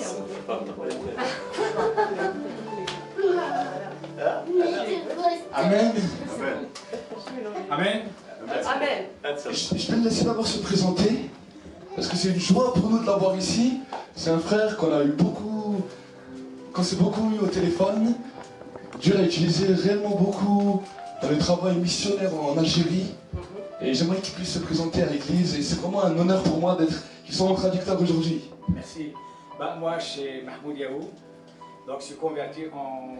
Amen. Amen. Amen. Je vais le laisser d'abord se présenter, parce que c'est une joie pour nous de l'avoir ici. C'est un frère qu'on a eu beaucoup, qu'on s'est beaucoup eu au téléphone. Dieu l'a utilisé réellement beaucoup dans le travail missionnaire en Algérie. Et j'aimerais qu'il puisse se présenter à l'église. Et c'est vraiment un honneur pour moi d'être, qu'ils soient mon traducteur aujourd'hui. Merci. Bah, moi, c'est Mahmoud Yaou. Donc, je suis converti en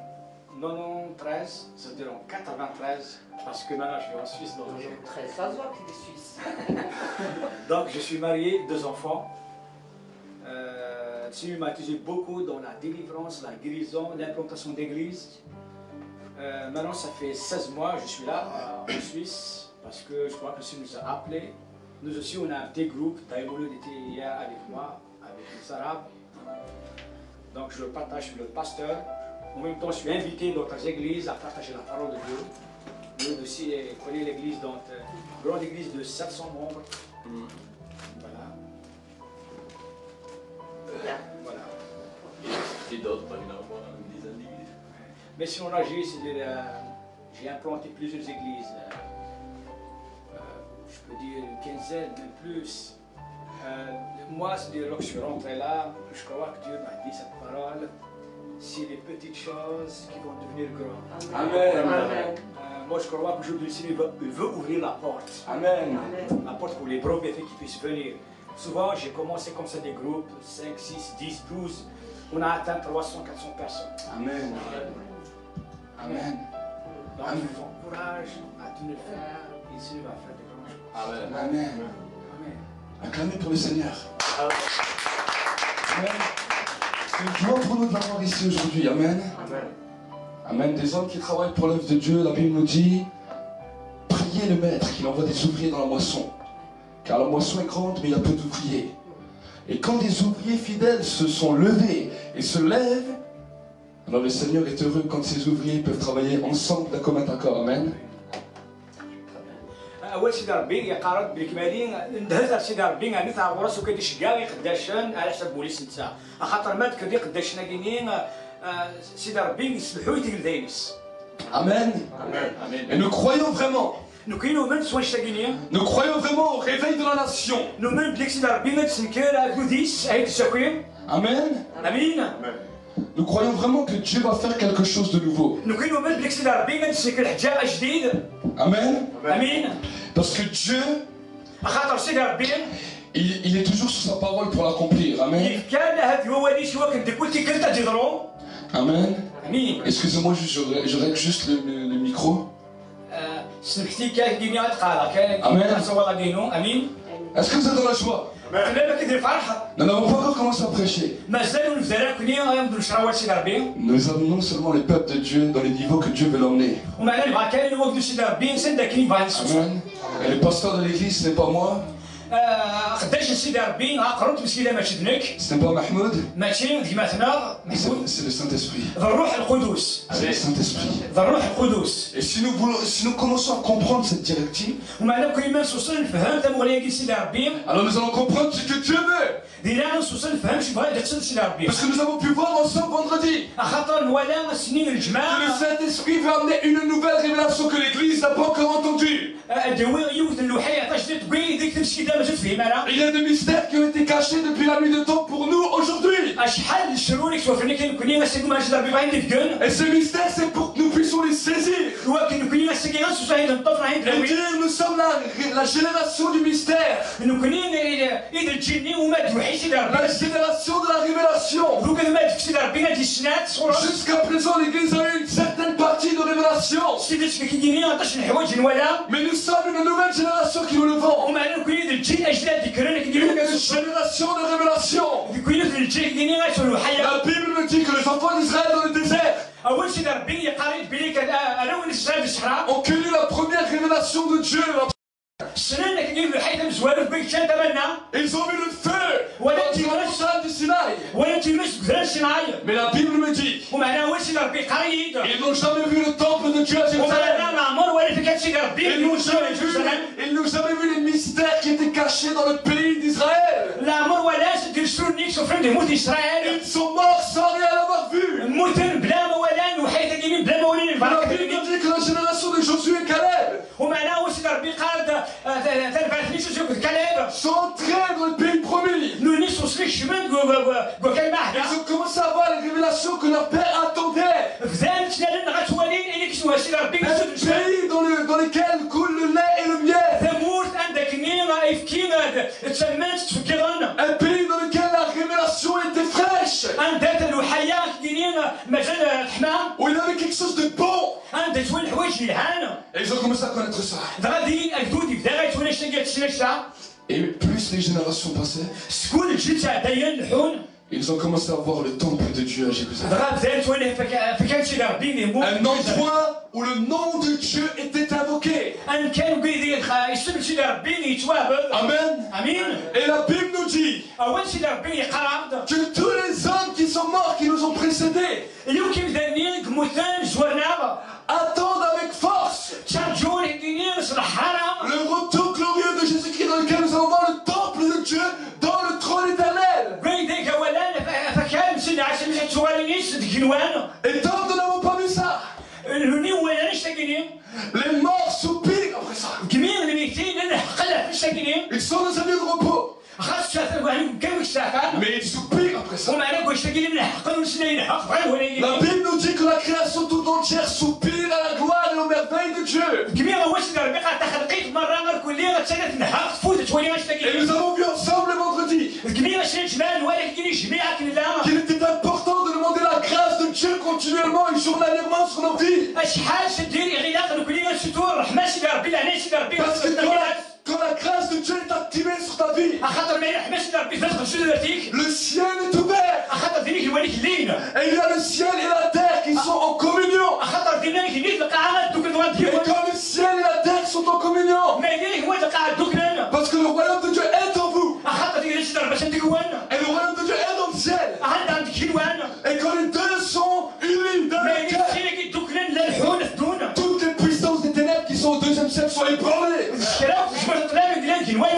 93, c'est-à-dire en 93, parce que maintenant je suis en Suisse. Donc, 13, ça se voit qu'il est suisse. donc je suis marié, 2 enfants. Dieu m'a utilisé beaucoup dans la délivrance, la guérison, l'implantation d'église. Maintenant, ça fait 16 mois que je suis là, en Suisse, parce que je crois que Dieu nous a appelés. Nous aussi, on a un petit groupe. Taïmoulou était hier avec moi, avec les Arabes. Donc, je partage le pasteur. En même temps, je suis invité dans d'autres églises à partager la parole de Dieu. Nous aussi, on connaît l'église, donc une grande église de 700 membres. Voilà. Voilà. Et d'autres, par exemple, une dizaine d'églises. Mais sinon, là, j'ai implanté plusieurs églises. Je peux dire une quinzaine, même plus. Moi, c'est-à-dire, lorsque je suis rentré là, je crois que Dieu m'a dit cette parole. C'est les petites choses qui vont devenir grandes. Amen. Amen. Moi, je crois qu'aujourd'hui, il veut ouvrir la porte. Amen. La porte pour les brebis qui puissent venir. Souvent, j'ai commencé comme ça des groupes, 5, 6, 10, 12. On a atteint 300, 400 personnes. Amen. Amen. Donc, je vous encourage à tout le faire et Dieu va faire de grandes choses. Amen. Amen. Amen. Acclamez pour le Seigneur. Amen. C'est une joie pour nous de l'avoir ici aujourd'hui. Amen. Amen. Amen. Des hommes qui travaillent pour l'œuvre de Dieu. La Bible nous dit, priez le Maître qu'il envoie des ouvriers dans la moisson. Car la moisson est grande, mais il y a peu d'ouvriers. Et quand des ouvriers fidèles se sont levés et se lèvent, alors le Seigneur est heureux quand ces ouvriers peuvent travailler ensemble d'un commun accord. Amen. اول سيدي ربي يقارد بالكمالين اندهز سيدي ربي نتاع وراسو كيدي شكاوي قداشن على حسب بوليس نتا خاطر ما كدي قداشنا كاينين سيدي ربي يسبحوا يتقل داينس. Amen. Amen. Et nous croyons vraiment. نو كاينو من سوا شتاكينين Nous croyons vraiment au réveil de la nation. نو من بليك سيدي ربي ما تسنكر بوديس هاي تساكوين. Amen. امين. Nous croyons vraiment que Dieu va faire quelque chose de nouveau. نو كاينو من بليك سيدي ربي ما تسنكر حاجه جديد. Amen. امين. Parce que Dieu, خاطر سيدي ربي il est toujours sur sa parole pour l'accomplir. Amen. كان هاد الوالي شوا كنت قلت كنت تجدرو. Amen. امين. Excusez-moi, je règle juste le micro. سنكتي كان ديني تقالا كان امين. سوا دينو امين. Est-ce que vous êtes dans la joie? انا ما كندير فرحه. Nous n'avons pas encore commencé à prêcher. مازالوا الفزراء كوني غنبداو نشراو سيدي ربي. Nous amenons seulement les peuples de Dieu dans les niveaux que Dieu veut l'emmener. ومعنا نبغى كاين وقت سيدي ربي نسد كاين فاينس. Amen. Et le pasteur de l'église, ce n'est pas moi, خداش سيدي ربي قررت مسكينه ما شدنك ce n'est pas Mahmoud, ماشي ديماتنا c'est le Saint-Esprit. ذا الروح القدس. C'est le Saint-Esprit. ذا الروح القدس. Et si nous commençons à comprendre cette directive, ومعنا كل ما نوصل نفهم تمغلي كي سيدي ربي alors nous allons comprendre ce que Dieu veut. دينا نوصل نفهم شنو بغا يدير سيدي ربي. Parce que nous avons pu voir ensemble vendredi خاطر الولا السنين que le الجماعه Saint-Esprit veut amener une nouvelle révélation que l'Église n'a pas encore entendue. دوي يوث اللوحيه عطاش تبغي ديك تمشي كذا ما تفهم انا. Il y a des mystères qui ont été cachés depuis la nuit de temps pour nous aujourd'hui. شحال الشرور يشوفني كاين كوني غاسيكو ما جدر بغا يدير كون. Et ces mystères, c'est pour que nous puissions les saisir. ولكن كوني غاسيكي غاسو صايد نطف عند Et دوي. dire, nous sommes la génération du mystère. انه كوني اذا تجيني وما توحي سيدي ربي. La génération de la révélation. دوك ما تكسي ربي غادي السنات صورة. Jusqu'à présent, l'Église a eu une certaine partie de révélation. سيدي كيديني عطاش الحوايج نولا. Mais nous sommes une nouvelle génération qui nous levons. ومعنا كوني اذا الجيل اجداد ذكرنا Une كيديروا génération de révélation. كوني الجيل كيديني غاسو الحياه. La Bible me dit que les enfants d'Israël dans le désert اول سيدي ربي قريت بليك انا ونسال الصحراء. ont connu la première révélation de Dieu. السنان كيديروا الحياه مزوالو بيك كان تبنا. Ils ont vu le feu dans la montagne du Sinaï. ولا تيمس بذل سناي. Mais la Bible me dit, ومعنا اول سيدي ربي قريت. ils n'ont jamais vu le temple de Dieu à Jérusalem. ومعنا معمر ولا فكات سيدي ربي. Ils n'ont jamais vu les mystères qui étaient cachés dans le pays d'Israël. لا عمر ولا دير سونيك سفرن كان يموت إسرائيل Ils sont morts sans rien avoir vu. موتن بلا موالان وحيد كاينين بلا موالين La البركة Bible nous dit que la génération de Josué et Caleb ومعناه هو سيدي ربي قال تنفعتني شو كلاب sont entrés dans le pays promis. نونيس وصلك شمن وكلمة Ils واحدة ont commencé à voir les révélations que leur père attendait. فزان تنالن غتوالين اللي كيسموها سيدي ربي Un pays dans lequel coule le lait et le miel. ثمورت عندك نين ايفكين تسمنت تفكرن Un pays dans lequel la révélation était fraîche. عندك الحياة كاينين مجال الحمام Où il y avait quelque chose de bon. عندك شويه الحوايج يلهان Et ils ont commencé à connaître ça. غادي اكدودي بدا غيتولى شتا Et plus les générations passaient, شكون الجيل تاع دايان الحون ils ont commencé à voir le temple de Dieu à Jérusalem. دغا بدا تولي فكان شي ربي نيمو Un endroit où le nom de Dieu était invoqué. ان كان بيدي يسمى شي ربي يتوابد Amen. امين Et la Bible nous dit اول شي ربي يقرا que tous les hommes qui sont morts, qui nous ont précédés, اليوم كيبدا كمثال زورنا attendent avec force تشارجون كاينين صلحانا le retour glorieux de Jésus-Christ dans lequel nous allons voir le temple de Dieu dans le trône éternel. بيدي كوالان فكان سيدي عشان مش توالينيش ديكنوان Et tant que nous n'avons pas vu ça, لوني ولا نشتكيني les morts soupirent après ça. كمين الميتين نحقلها في الشكينين Ils sont dans un lieu de repos, خاص كم الساعة mais ils soupirent après ça. ومعنى كل شكينين نحقل ونسنين نحق La Bible nous dit que la création tout entière soupire à la gloire et aux merveilles de Dieu. كمين هو سيدي ربي قاعد تخلقيت مرة غير كلية غتسالت نحق تفوت توالي Et نشتكينين nous avons vu ensemble le vendredi كمين شريت جمال ولا كيني جميعة كلها qu'il était important de demander la grâce de Dieu continuellement et journalièrement sur nos vies. شحال شدير غلاق كلية ستور رحمة سيدي ربي لعنة سيدي ربي Parce que quand la grâce de Dieu est activée sur ta vie, خاطر ما يرحمش سيدي ربي تدخل شنو درتيك le ciel est ouvert. خاطر دينيك الواليك اللين Et il y a le ciel et la terre qui sont en communion. خاطر دينيك اللين القاعة دوك Et الوالدين quand le ciel et la terre sont en communion, ما يديك هو القاعة دوك لنا parce que le royaume de Dieu est en vous, خاطر ديك سيدي ربي باش نديكوان et le royaume de Dieu est dans le ciel. عندك كيلوان Et quand les deux sont unis dans ما le يديك cœur, شي دوك لنا الحون الدون toutes les puissances des ténèbres qui sont au deuxième ciel sont ébranlées. الشراف جبت طلع كلان كيلوان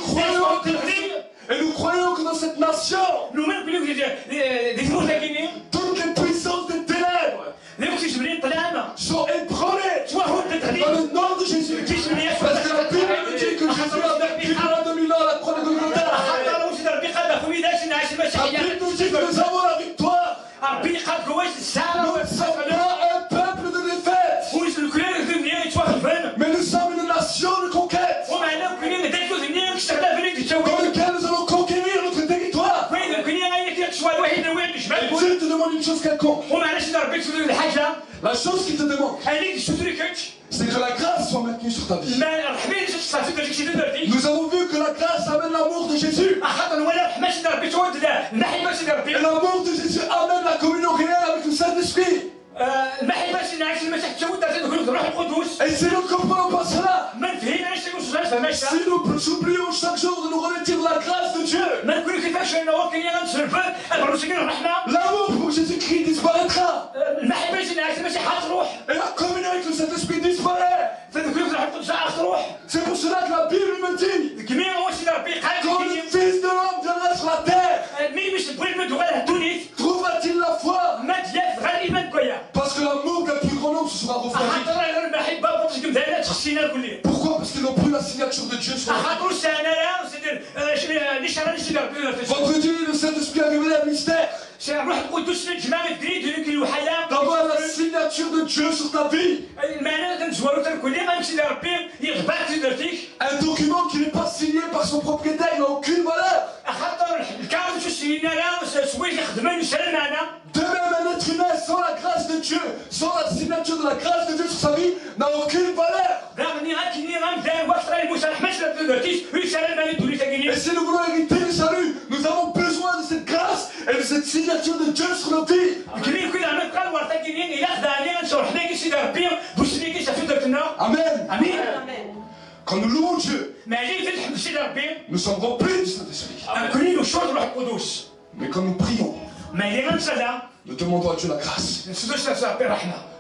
Et nous croyons que dans cette nation, نؤمن بلي ديك المتكينين toutes les puissances des ténèbres ليك جبريل طلعنا sont ébranlées شو هو التدريب dans le nom de Jésus. Parce que la Bible nous dit que Jésus a vécu pendant 2000 ans à la croix de Golgotha. خاطر سيدي ربي قاد خويا داش نعيش La المسيحية Bible nous dit que nous avons la victoire. ربي قاد كواش Nous الساعة ne sommes pas un peuple de défaite, ويش الكلام الدنيا يتوقفن mais nous sommes une nation de conquête ومعنا كلنا داكو الدنيا كشتغل فيك dans تتوقف lequel nous allons conquérir notre territoire. وين كلنا غير كشوا الواحد وين Et جبال Dieu te demande une chose quelconque. ومعنا سيدي ربي تسوي الحاجة La chose qu'il te demande, هذيك تشوفي كاتش c'est que la grâce soit maintenue sur ta vie. ما رحبين صافي داك الشيء درتي Nous avons vu que la grâce amène l'amour de Jésus. خاطر ولا رحمة سيدي ربي تود المحبة سيدي Et ربي l'amour de Jésus amène la communion réelle avec le Saint-Esprit. المحبة سيدي عايش المسيح تود تدخل الروح القدس Et si nous ne comprenons pas cela, ما فهمناش تقول فهماش si nous oublions chaque jour de nous revêtir de la grâce de Dieu, ما نقول كيفاش انه كاين غنتصرفات الرسول الرحمة l'amour pour Jésus-Christ disparaîtra. المحبة سيدي عايش المسيح حتروح Et la communion avec le Saint-Esprit disparaît. تدخل الروح القدس حتروح C'est pour cela que la Bible me dit, كمين هو سيدي ربي quand قال le Fils de l'homme viendra sur la terre, مين مش تقول من دوغا الدنيا trouvera-t-il la foi? ما تلاف غير الايمان كويا Parce que l'amour d'un plus grand nombre se sera refroidi. خاطر غير المحبة بغيتك مزالات خصينا الكل Pourquoi? Parce qu'ils n'ont plus la signature de Dieu sur leur vie. خاطر سنة لا سيدي ليش انا سيدي ربي Vendredi, le Saint-Esprit a révélé un mystère. سي روح القدس الجماعة الجديد ذيك الوحياة D'avoir la signature de Dieu sur ta vie. المعنى كنزورو تنكل ما سيدي ربي يغباك سيدي درتيك Un document qui n'est pas signé par son propriétaire, il n'a aucune valeur. خاطر الكارد شو سينا لا سويت يخدموا يسال معنا De même, un être humain sans la grâce de Dieu, sans la signature de la grâce de Dieu sur sa vie, n'a aucune valeur. رغم غاكيني غنبدا وقت راه المسامح ماش درتيش ويسال معنا تولي Et تاكيني si nous voulons hériter du salut, nous avons besoin de cette grâce et de cette signature de Dieu sur nos vies. كمين كل عام قال ورا تاكيني الى خداني غنشرح لك سيدي ربي بوسني كي شافي درتنا Amen. امين Quand nous louons Dieu, ما جاي تحب سيدي ربي nous sommes remplis du Saint-Esprit. كلين وشوط روح القدس Mais quand nous prions, ما اللي غنصلى nous demandons à Dieu la grâce. نسدوش ربي رحمه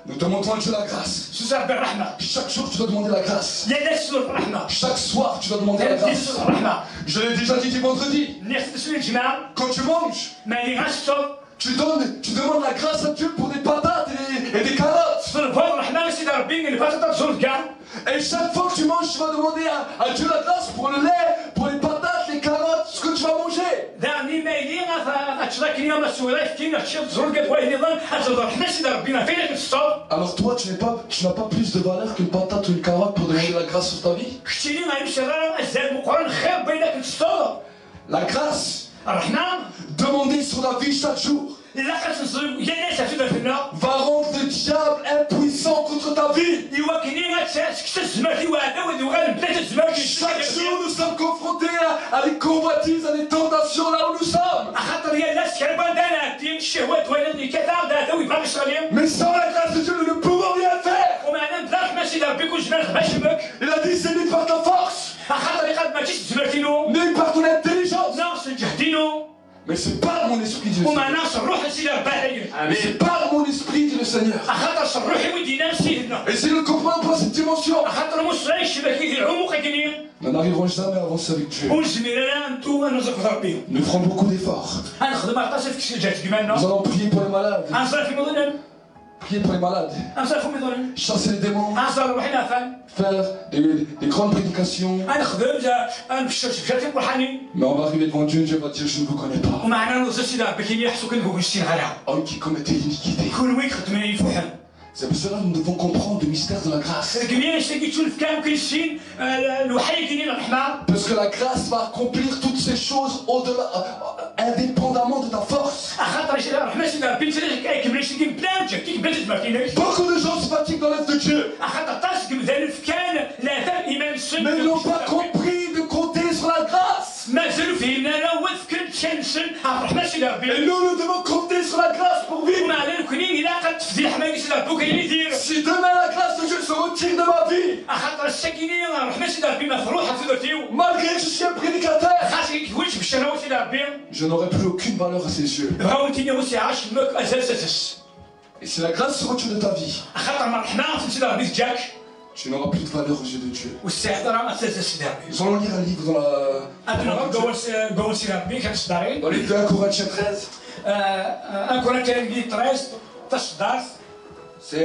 Nous demandons à Dieu la grâce. سوسر بالرحمة Chaque jour, tu dois demander la grâce. لا نسلو الرحمة Chaque soir, tu dois demander la لا grâce. نسلو الرحمة Je l'ai déjà dit vendredi. نسلو الجماعة Quand tu manges, ما يغشوا tu demandes la grâce à Dieu pour des patates et des carottes. في الفضل الرحمة سيدي ربي اللي فاتت تزور كاع Et chaque fois que tu manges, tu vas demander à Dieu la grâce pour le lait, pour les patates, les carottes, ce que tu vas manger. دعني ما يلي غتشراك اليوم السويرة كاين هادشي تزور كاع واحد نظام تزور الرحمة سيدي ربي فين كتشطب Alors toi, tu n'as pas plus de valeur qu'une patate ou une carotte pour demander la grâce sur ta vie. كنتي لي غيمشي غير الزاد القرآن خير بينك كتشطب La grâce, الرحمة demandée sur la vie chaque jour, إلا كتنصب يا ناس هتبدا فينا va rendre le diable impuissant contre ta vie. إوا كاينين غتسكت الزمالتي واحدة ودي وغنبدا الزمالتي Chaque jour, nous sommes confrontés à des convoitises, à des tentations là où nous sommes. خاطر يا الناس كربان دانا دين الشهوات وين اللي كثار داتا ويبغى يشغلهم Mais sans la grâce de Dieu, nous ne pouvons rien faire. ومعنا بلاك ماشي دار بيك وجبال خباشمك Il a dit, c'est ni par ta force, خاطر يقاد ما تجيش تزمالتينو ni par ton intelligence. ناقص جهدينو Mais c'est par mon esprit, Dieu. وما ناقص الروح سيدي ربي Mais c'est par mon esprit, dit le Seigneur. خاطر الروح ودينا سيدنا Et si nous ne comprenons pas cette dimension, خاطر مصري الشبكه ديال العمق كاينين nous n'arriverons jamais à avancer avec Dieu. ونزمينا انتو انا نذكر ربي Nous ferons beaucoup d'efforts. غنخدم 14 في كسجات كيما Nous allons prier pour les malades. غنصرف في مظلم Prier pour les malades. غنصرف في مظلم Chasser les démons. غنصرف روحنا فان Faire des grandes prédications. غنخدم غنمشي في الروحاني Mais on va arriver devant Dieu, Dieu va dire, je ne vous connais pas. ومعنا نوصل سيدي ربي كاين يحسوا كنقول شي غيرها Homme qui commettait l'iniquité. كل ويك خدمين يفوحل C'est pour cela que nous devons comprendre le mystère de la grâce. كمية شتي كتشوف كام كنشين الوحي كاينين الرحمة Parce que la grâce va accomplir toutes ces choses au-delà, indépendamment de ta force. خاطر شي الرحمة سيدي ربي انت كيكمل شي بلان جاكيك بلاد ما كايناش Beaucoup de gens se fatiguent dans l'œuvre de Dieu. خاطر طاس مثال كان لا تم ايمان السن Mais ils n'ont pas compris de compter sur la grâce. مازالوا فهمنا لا وذكر تشنسن الرحمة سيدي Et ربي nous, nous devons compter sur la grâce pour vivre. وما على الكنين الا قد تفدي الحماية سيدي ربي وكاين اللي يدير Si demain la grâce de Dieu se retire de ma vie, خاطر الساكنين الرحمة سيدي ربي مفروحة في ذاتيو malgré que je suis un prédicateur, خاصك يكونش بالشراوة سيدي ربي je n'aurai plus aucune valeur à ses yeux. بغاو انتي نوسي عاش مك اساس Et si la grâce se retire de ta vie, خاطر ما الرحمة سيدي ربي جاك tu n'auras plus de valeur aux yeux de Dieu. والسيطرة اساس سيدي ربي Nous allons lire un livre قول سيدي ربي كنصدارين dans les 2 Corinthiens 13. ان كورنتيان 13 تصدار C'est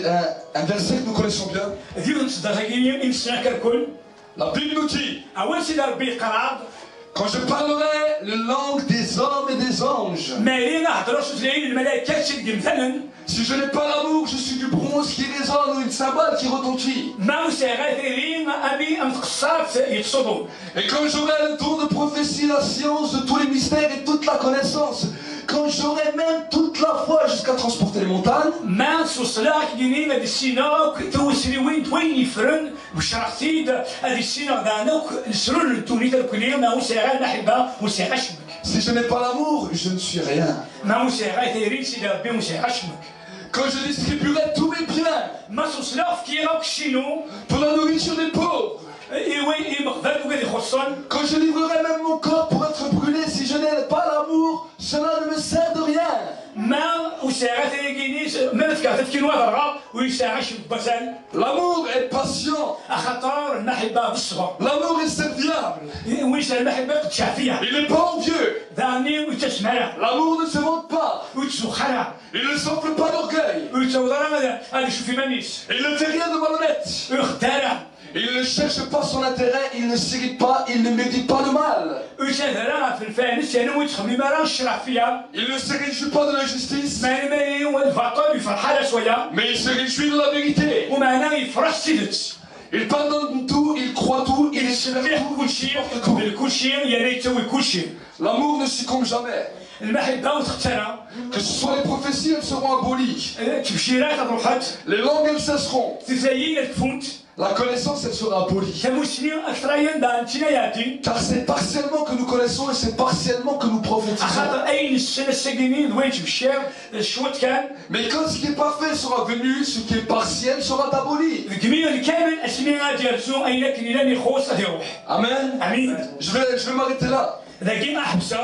un verset que nous connaissons bien. ديال نصدر هكاين انسان كالكل La Bible nous dit, اول سيدي ربي قرار quand je parlerai la langue des hommes et des anges, مالينا هضروا تلاقي الملائكه تشد مثلا si je n'ai pas l'amour, je suis du bronze qui résonne ou une cymbale qui retentit. ما وساغاتيرين ابي ام تقصات يتصدوا Et quand j'aurai le don de prophétie, la science de tous les mystères et toute la connaissance, quand j'aurai même toute la foi jusqu'à transporter les montagnes, ما توصلاك جنين هذه السينا توصلي وين يفرن وشرحتيد هذه السينا دانا نسرون التونيتا الكليه ما وساغا نحبها وساغا شمك si je n'ai pas l'amour, je ne suis rien. ما وساغاتيرين سيدي ربي وساغا شمك Quand je distribuerai tous mes biens ما توصلا في كيراك شينو pour la nourriture des pauvres, ايوي مقبل وقال يخصن quand je livrerai même mon corps pour être brûlé, si je n'ai pas l'amour, cela ne me sert de rien. ما وساغاتيرين ما فكرت كي نوضرها ويساغا شمك بسال L'amour est patient, خطر المحبه بالصغر l'amour est serviable, ويش المحبه تشافيها il n'est pas envieux, داني وتسمعها l'amour ne se vante pas, وتسخرها il ne s'enfle pas d'orgueil, وتوضرها هذا شوفي مانيس il ne fait rien de malhonnête, ويختارها il ne cherche pas son intérêt, il ne s'irrite pas, il ne médite pas le mal, وتهرها في الفانس يعني وتخمي ما راه الشرع فيها il ne se réjouit pas de l'injustice, ما هو الفطر يفرح لها شويه mais il se réjouit de la vérité. ومعناه يفرح سيدت Il pardonne tout, il croit tout, il espère يشبه tout, كل il شيء supporte tout. يقبل كل شيء يا ريت يسوي كل شيء L'amour ne succombe jamais. المحبه وتختارها Que ce soit les prophéties, elles seront abolies. تبشيرات روحات Les langues, elles cesseront. تزايد الفونت La connaissance, elle sera abolie. كمسلم اكثرين دان تناياتي Car c'est partiellement que nous connaissons et c'est partiellement que nous prophétisons. خاطر اين السنه الساكنين وين تبشير الشوط كان Mais quand ce qui est parfait sera venu, ce qui est partiel sera aboli. الكميه الكامل اسميها ديالتو اين كاين لاني خوص هذه روح Amen. امين Je vais m'arrêter là. لكن احبسها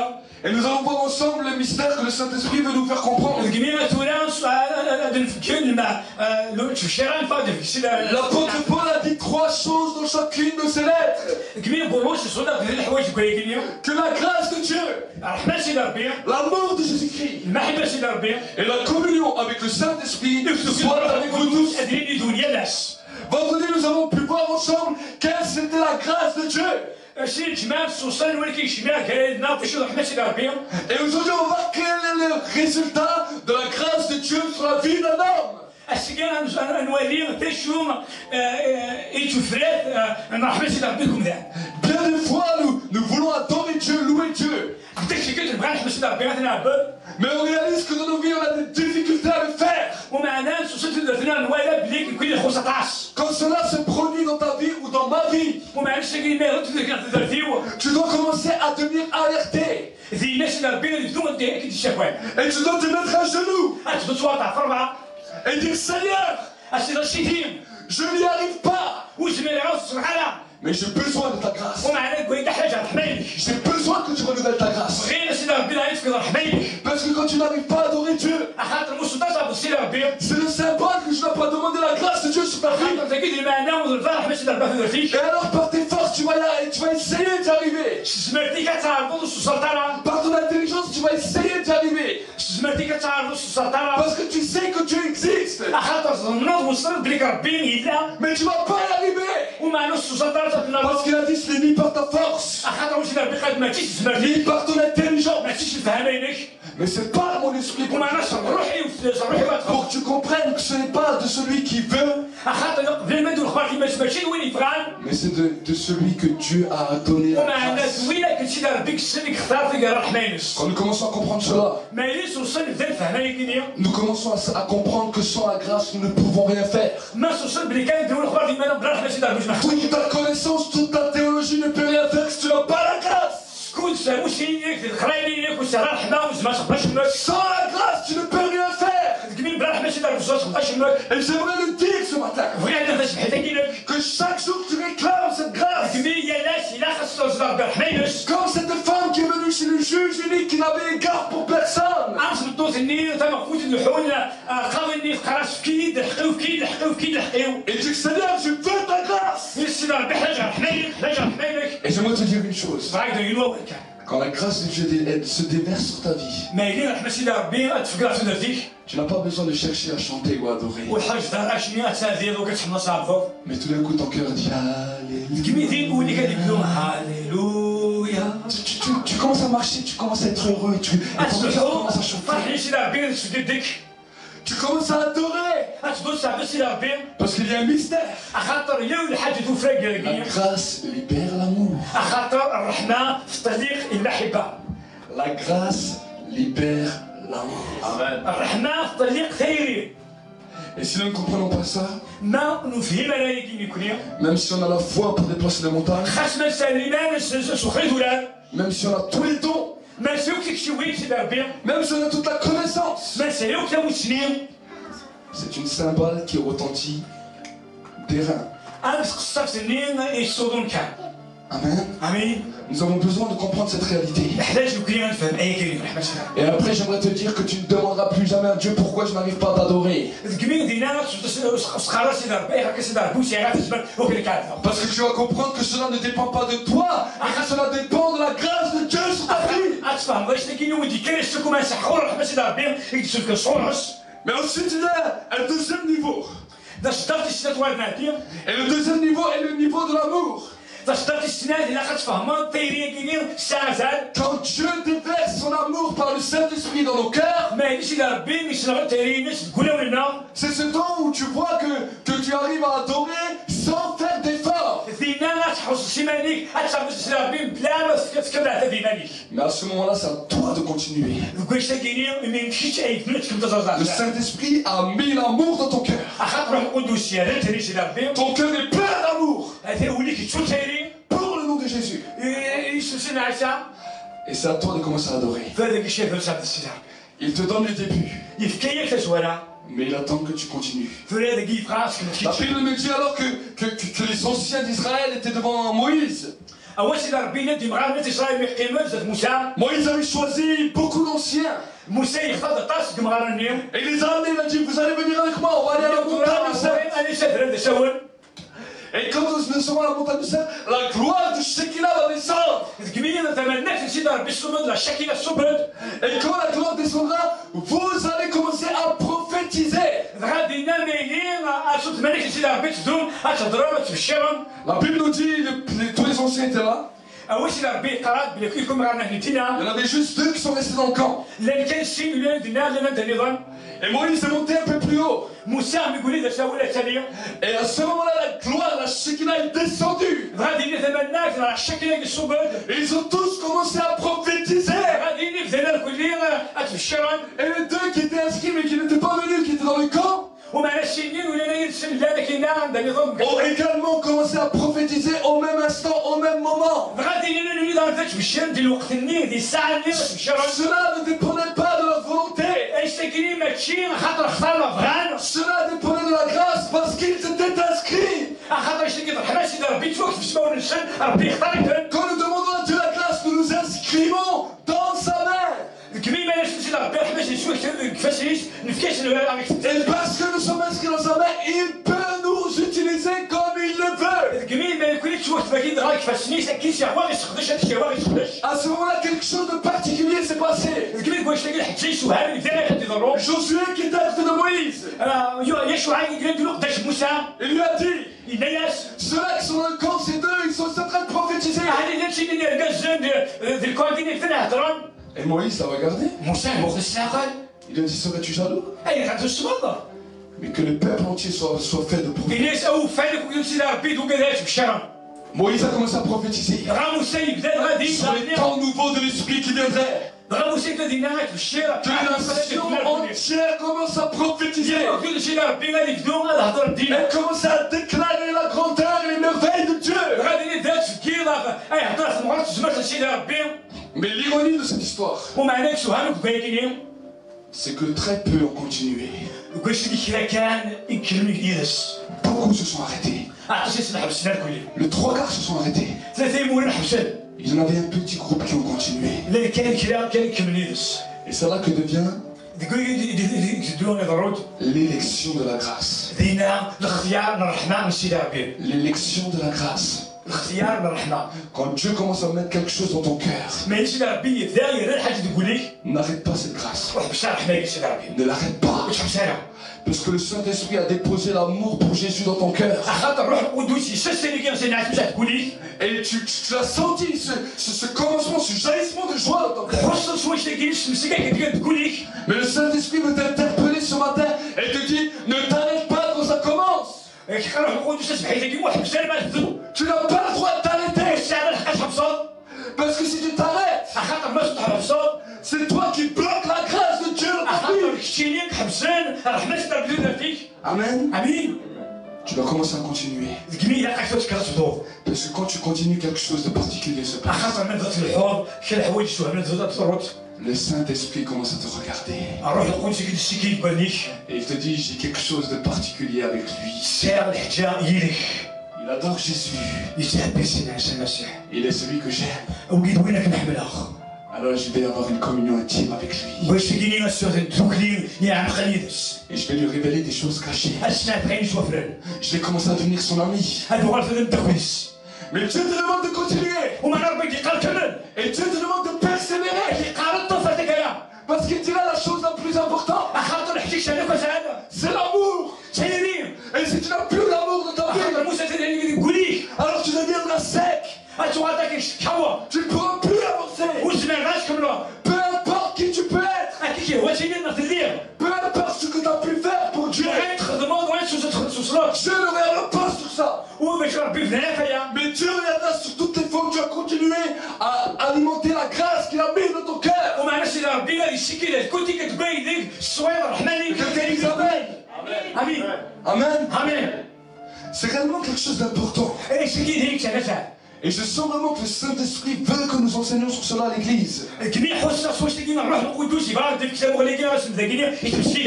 Et nous allons voir ensemble le mystère que le Saint-Esprit veut nous faire comprendre. L'apôtre Paul a dit 3 choses dans chacune de ses lettres. Que la grâce de Dieu, l'amour de Jésus-Christ et la communion avec le Saint-Esprit soient avec vous tous. Vendredi, nous avons pu voir ensemble quelle c'était la grâce de Dieu. Et aujourd'hui, on va voir quel est le résultat de la grâce de Dieu sur la vie d'un homme. Bien des fois, nous voulons adorer Dieu, louer Dieu. Mais on réalise que dans nos vies, on a des difficultés à le faire. Quand cela se produit dans ta vie ou dans ma vie, tu dois commencer à devenir alerté. Et tu dois te mettre à genoux et dire Seigneur, je n'y arrive pas. Mais j'ai besoin de ta grâce. J'ai besoin que tu renouvelles ta grâce. Parce que quand tu n'arrives pas à adorer Dieu, c'est le symbole que je dois pas demander la grâce de Dieu sur ta vie. Et alors par tes forces, tu vas essayer d'y arriver. Par ton intelligence, tu vas essayer d'y arriver. Parce que tu sais que Dieu existe. Mais tu ne vas pas y arriver. Parce qu'il a dit ce n'est ni par ta force, ni par ton intelligence, mais c'est par mon esprit pour que tu comprennes que ce n'est pas de celui qui veut, mais c'est de celui que Dieu a donné la grâce. Quand nous commençons à comprendre cela, nous commençons à comprendre que sans la grâce nous ne pouvons rien faire. Toute ta connaissance, toute ta théologie ne peut rien faire si tu n'as pas la grâce. Sans la grâce, tu ne peux rien faire. Et j'aimerais le dire ce matin, que chaque jour tu réclames cette grâce. Comme cette femme qui est venue chez le juge unique qui n'avait égard pour personne. Et dit Seigneur, je veux ta grâce. Et j'aimerais te dire une chose. Quand la grâce de Dieu se déverse sur ta vie, tu n'as pas besoin de chercher à chanter ou à adorer. Mais tout d'un coup ton cœur dit Alléluia. Tu commences à marcher, tu commences à être heureux, et ton cœur commence à chanter. Tu commences à adorer. Parce qu'il y a un mystère. La grâce libère l'amour. La grâce libère l'amour. Et si nous ne comprenons pas ça, même si on a la foi pour déplacer les montagnes, même si on a tous les dons, même si on a toute la connaissance, c'est une cymbale qui retentit des reins. Amen. Nous avons besoin de comprendre cette réalité. Et après, j'aimerais te dire que tu ne demanderas plus jamais à Dieu pourquoi je n'arrive pas à t'adorer. Parce que tu vas comprendre que cela ne dépend pas de toi, mais que cela dépend de la grâce de Dieu sur ta vie. Mais ensuite, il y a un deuxième niveau. Et le deuxième niveau est le niveau de l'amour. Quand Dieu déverse son amour par le Saint-Esprit dans nos cœurs, c'est ce temps où tu vois que tu arrives à adorer sans faire d'effort. Mais à ce moment-là, c'est à toi de continuer. Le Saint-Esprit a mis l'amour dans ton cœur. Ton cœur est plein d'amour pour le nom de Jésus. Et c'est à toi de commencer à adorer. Il te donne le début, mais il attend que tu continues. La Bible me dit alors que les anciens d'Israël étaient devant Moïse. أول سيدي ربي ينادي مع الناس إسرائيل يحكمون زاد موسى. Moïse avait choisi beaucoup d'anciens. موسى يختار طاس مع النيم. Et il les a amenés, il a dit, vous allez venir avec moi, on va aller à la montagne du Seigneur. أنا سافر هذا سوون. Et quand nous descendons à la montagne du Seigneur, la gloire du Shekinah va descendre. كمية تمنيت سيدي ربي الصمد لا شكل الصبد. Et quand la gloire descendra, vous allez commencer à prophétiser. غادي نامين أشوف ملك سيدي ربي تدوم أتضرب تبشرهم. La Bible nous dit, tous les anciens étaient là. أول سيدي ربي قرأت بلي كلكم رانا Il y هنيتينا. en avait juste 2 qui sont restés dans le camp. لأن كان الشيء اللي عندنا لنا نظام. Et Moïse est monté un peu plus haut. موسى يقول لي ذا ولا ثانية. Et à ce moment-là, la gloire, la Shekinah est descendue. غادي نتمناك على الشكل الصبد. Et ils ont tous commencé à prophétiser. غادي نبذل كلنا أتبشرهم. Et les 2 qui étaient inscrits mais qui n'étaient pas venus, qui étaient dans le camp, ومع السنين ولا يرسل لا كاين عندنا نظام. ont également commencé à prophétiser au même instant, au même moment. غادي نولي دار تبشر ديال الوقت الني ديال الساعة الني تبشرهم. Cela ne dépendait pas de leur volonté. ايش تكريم ماشي خاطر اختارنا فغان. Cela dépendait de la grâce parce qu'ils étaient inscrits. خاطر ايش تكريم الحماس سيدي ربي توقف في السماء ونسن ربي يختارك. Quand nous demandons à Dieu la grâce, nous nous inscrivons dans sa main. كمين ما نسن سيدي ربي الحماس يسوي كيفاش نفكاش avec. Et parce que nous sommes inscrits dans sa main, il peut nous utiliser comme il le veut. كمين ما يكونش وقت باقي دراك كيفاش نيس كيس يا واغي يسخدش هذا الشيء واغي يسخدش. À ce moment-là, quelque chose de particulier s'est passé. كمين واش تلاقي حتى يسوها من ذا حد يضرو. Josué qui était à côté de Moïse, يشوع يقول له قداش موسى. il lui a dit, الناس ceux-là qui sont dans le camp, ces 2, ils sont en train de prophétiser. هذه نفسي اللي نلقى الزين ديال الكورديني فين هضران. Et Moïse l'a regardé. موسى مخ الساقل. Il lui a dit, serais-tu jaloux? اي غادي الصمد. Mais que le peuple entier soit fait de prophéties. الناس او فالك ويقول سيدي ربي دوك هذا تبشرهم. Moïse a commencé à prophétiser راه موسى يبدا غادي sur les temps nouveaux de l'esprit qui viendrait. راه موسى غادي يناعك بالشير. Que la nation entière commence à prophétiser. يقول سيدي ربي غادي يبدو غادي يهضر الدين. Elle commence à déclarer la grandeur et les merveilles de Dieu. غادي ندير تفكير اي هضر في المغرب تزمر سيدي ربي. Mais l'ironie de cette histoire, ومعناك سوهانك باينين. c'est que très peu ont continué. وكاش اللي كذا كان يكلم يدس. Beaucoup se sont arrêtés. عرفتي سنحب السنه كلهم. Les 3 quarts se sont arrêtés. ثلاثه يمولوا نحبسن. Il y en avait un petit groupe qui ont continué. لا كان كذا كان يكمل يدس. Et c'est là que devient يدون يضرود. l'élection de la grâce. دينا الاختيار من الرحمن من سيدي ربي. L'élection de la grâce. الاختيار من الرحمن. Quand Dieu commence à mettre quelque chose dans ton cœur, ما سيدي ربي يبدا يرى حاجه تقول لك. n'arrête pas cette grâce. روح بشار رحمه سيدي ربي. Ne l'arrête pas. واش حبسانه؟ Parce que le Saint-Esprit a déposé l'amour pour Jésus dans ton cœur. خاطر روح القدوس يسسني كي نسمع تمشي تقول لي. Et tu as senti ce commencement, ce jaillissement de joie dans ton cœur. حصل شويه تلاقيش مسكه كتقول تقول لك. Mais le Saint-Esprit veut t'interpeller ce matin et te dit, ne t'arrête pas quand ça commence. روح القدوس تسمح لي واحد بسال ما تبدو. Tu n'as pas le droit de t'arrêter. الساعه ما لحقاش حبصات. Parce que si tu t'arrêtes, خاطر ما تفتح حبصات. c'est toi qui bloques la grâce de Dieu dans ta خاطر vie. كشتينيك حبسان رحمه سيدي ربي درتيك. Amen. امين. Tu dois commencer à continuer. كمية عقلت كتبدو. Parce que quand tu continues, quelque chose de particulier se passe. خاطر من ذات الحوض شي الحوايج شويه من ذات الروت. Le Saint-Esprit commence à te regarder. الروح القدس كيدسي كيبان ليك. Et il te dit, j'ai quelque chose de particulier avec lui. سير الحجه يليك. Il adore Jésus. يتحب سيدنا المسيح. Il est celui que j'aime. وقيد وينك نحملها. Alors je vais avoir une communion intime avec lui. باش تجيني نسوي دوكلي يا عم خليدس. Et je vais lui révéler des choses cachées. اسمع بغيت نشوف فرن. Je vais commencer à devenir son ami. هاد هو الفن التكويس. Mais Dieu te demande de continuer. وما ربي يقال كمل. Et Dieu te demande de persévérer. يقال الطفل تكايا. Parce qu'il dira la chose la plus importante. خاطر حكيت انا كسعاده. C'est l'amour. سيري. Et si tu n'as plus l'amour de ta vie, خاطر موسى تدري يقول لك. alors tu deviendras sec. اتواتك يشكوا. Tu ne pourras plus avancer. وزمان غاش كملوا. Peu importe qui tu peux être. هكيك هو سيدي نتلير. Peu importe ce que tu as pu faire pour Dieu. خدمات وين سوسلات. Dieu ne reviendra pas sur ça. وباش ربي فينا فيا. Mais Dieu reviendra sur toutes les fois où tu as continué à alimenter la grâce qu'il a mise dans ton cœur. ومع سيدي ربي غادي يشكي كنتي كتبين ديك الصوير الرحماني Que tu Amen. امين. Amen. امين. C'est réellement quelque chose d'important. ايش كي ديك انا Et je sens vraiment que le Saint-Esprit veut que nous enseignions sur cela à l'église. كمية حوس واش تجينا نروح القدوس يبارك في الكتاب ولا كي راسم ذاكيني يتمشيها.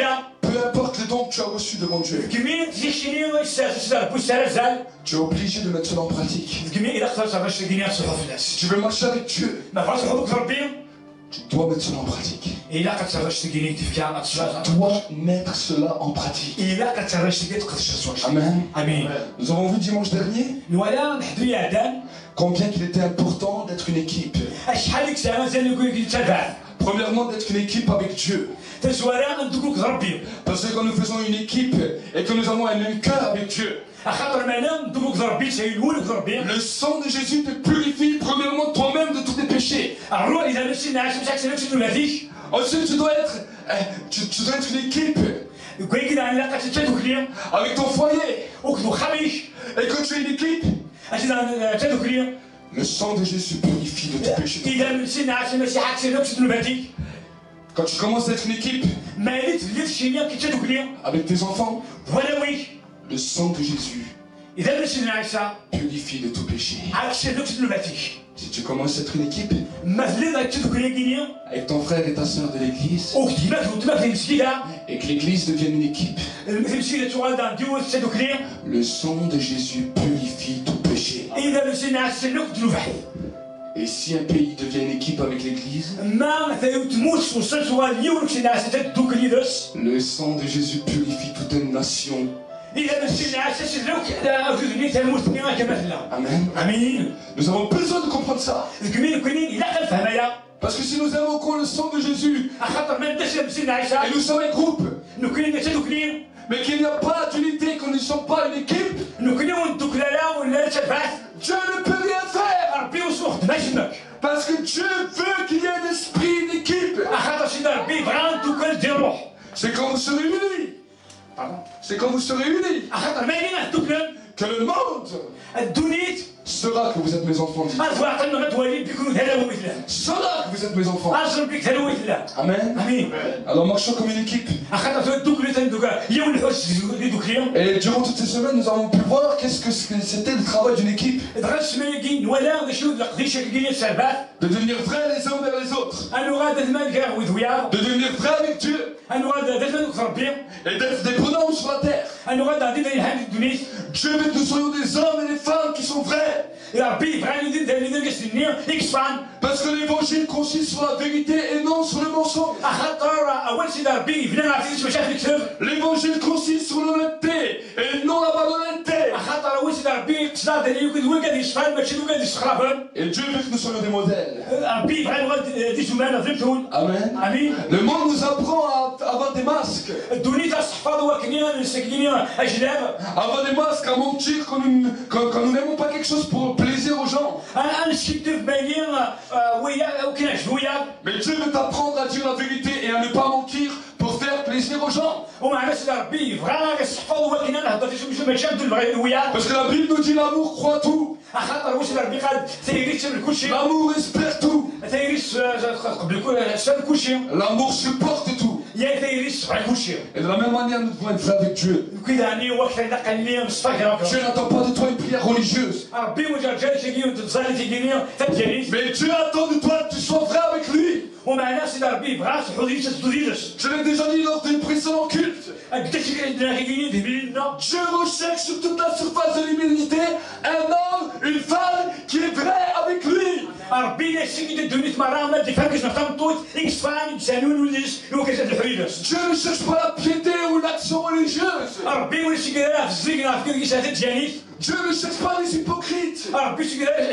Peu importe les dons que tu as reçus devant Dieu, كمين تيشيني سيدار بوسارة زال tu es obligé de mettre cela en pratique. كمين إذا اخترت باش تجيني تصحوا في Si الناس tu veux marcher avec Dieu, ما فاش حبك ربي tu dois mettre cela en pratique. إلا كتسرش تجيني تفكار Tu dois mettre cela en pratique. إلا كتسرش تجي تقدش تسواش Amen. أمين Nous avons vu dimanche dernier ولا نحضر يا دان combien qu'il était important d'être une équipe. شحال ديك الساعة مازال نقول لك تبع Premièrement, d'être une équipe avec Dieu. تسوارا ندوك ربي Parce que quand nous faisons une équipe et que nous avons un même cœur avec Dieu, خاطر معنا ندوك ربي سيقولك ربي le sang de Jésus te purifie premièrement toi-même de tous tes péchés. الروح إذا مشي نعاش مش عكس نفسي ولا فيش Ensuite, tu dois être une équipe يقول كده عن لاقة تدوك اليوم avec ton foyer. وكدو خميش Et quand tu es une équipe, أجي تدوك اليوم le sang de Jésus purifie de tes péchés. إذا مشي نعاش ماشي عكس نفسي ولا فيش Quand tu commences à être une équipe ما يريد تلف شي كي تدوك اليوم avec tes enfants, ولا ويش le sang de Jésus إذا مشي نعايشة purifie de tout péché. عكس نفسي ولا فيش Si tu commences à être une équipe ما تلي تدوك اليوم avec ton frère et ta soeur de l'église وكتبات وتبات المسكينة et que l'église devienne une équipe, المسكينة تغادر نديو تدوك اليوم le sang de Jésus purifie tout péché. إذا مشي نعاش نقتلو فحي Et si un pays devient une équipe avec l'église, ما مثلا تموت وصلت اليوم شي ناس تدوك اليدس le sang de Jésus purifie toute une nation. إذا مشي نعاش تدوك أوجدني تموت نيا كمثلا Amen. أمين Nous avons besoin de comprendre ça. الكمين كوينين إلا كنفهم يا Parce que si nous invoquons le sang de Jésus خاطر ما نداش مشي نعايشة et nous sommes un groupe, نكوين تدوك اليوم mais qu'il n'y a pas d'unité, que nous ne sommes pas une équipe, نكوين وندوك لا ولا تبعث Dieu ne peut rien faire. ربي وسوخ دماغك Parce que Dieu veut qu'il y ait un esprit d'équipe. خاطر سيدي ربي بغا ندوك ندير روح C'est quand vous serez unis. C'est quand vous serez unis خاطر ما يلينا ندوك que le monde الدنيت saura que vous êtes mes enfants. Dit. أرفع قلنا غتولي بيكونوا هلا ومثلا Saura que vous êtes mes enfants. أصل بيك هلا ومثلا Amen. أمين Alors marchons comme une équipe. خاطر تدوك اللي تندوك اليوم الحوس اللي دوك اليوم Et durant toutes ces semaines, nous avons pu voir qu'est-ce que c'était le travail d'une équipe. دغا السمايكين ولا شنو القديشه كاينين السربات De devenir vrais les uns vers les autres. انو غادا المال كاع وذويا De devenir vrais avec Dieu. انو غادا دابا ربي Et d'être des pronoms sur la terre. انو غادا غادي يحل الدنيا Dieu veut que nous soyons des hommes et des femmes qui sont vrais. يا ربي بغا ندير دابا كنسني يكسفان Parce que l'évangile consiste sur la vérité et non sur le mensonge. خاطر اول سيدي ربي بنا عرفتي باش شاف الكتاب L'évangile consiste sur l'honnêteté et non la malhonnêteté. خاطر اول سيدي ربي قصدا ديالي هو قاعد يشفان ماشي هو قاعد يسخرافن Et Dieu veut que nous soyons des modèles. ربي بغا دي زمان فهمتون Amen. امين Le monde nous apprend à avoir des masques. الدنيا تحفظ وكنيا ساكنين اجلاب Avoir des masques, à mentir quand nous n'aimons pas quelque chose pour plaisir aux gens. انا نشد في بالي ويا وكنعجبو ويا Mais Dieu veut t'apprendre à dire la vérité et à ne pas mentir pour faire plaisir aux gens. ومع ناس ربي بغا يصحفظ وكنا نهضر ماشي نهضر ويا Parce que la Bible nous dit l'amour croit tout. خاطر واش ربي قال تيريس كل شيء L'amour espère tout. تيريس قبل كل شيء L'amour supporte tout. يا تيريس على كل شيء Et de la même manière, nous devons être vrais avec Dieu. كذا يعني وقت اللي قال لي مصطفى Dieu n'attend pas de toi une prière religieuse. ربي وجا جالس يجي تزال تيجيني تجلس Mais Dieu attend de toi que tu sois vrai avec lui. ومع ناس ربي بغا حضيت تديرس Je l'ai déjà dit lors d'une précédente culte. بدات عندنا كاينين ديالنا Dieu recherche sur toute la surface de l'humanité un homme, une femme qui est vrai avec lui. ربي لا سيدي الدنيا مرة ما تفهم كيش نخطط يكسفان يتسانون وليس لو كيزاد الحريدس Dieu ne cherche pas la piété ou l'action religieuse. ربي ولا سيكرا في الزيك في كيس هذا جانيس Dieu ne cherche pas les hypocrites. ربي سيكرا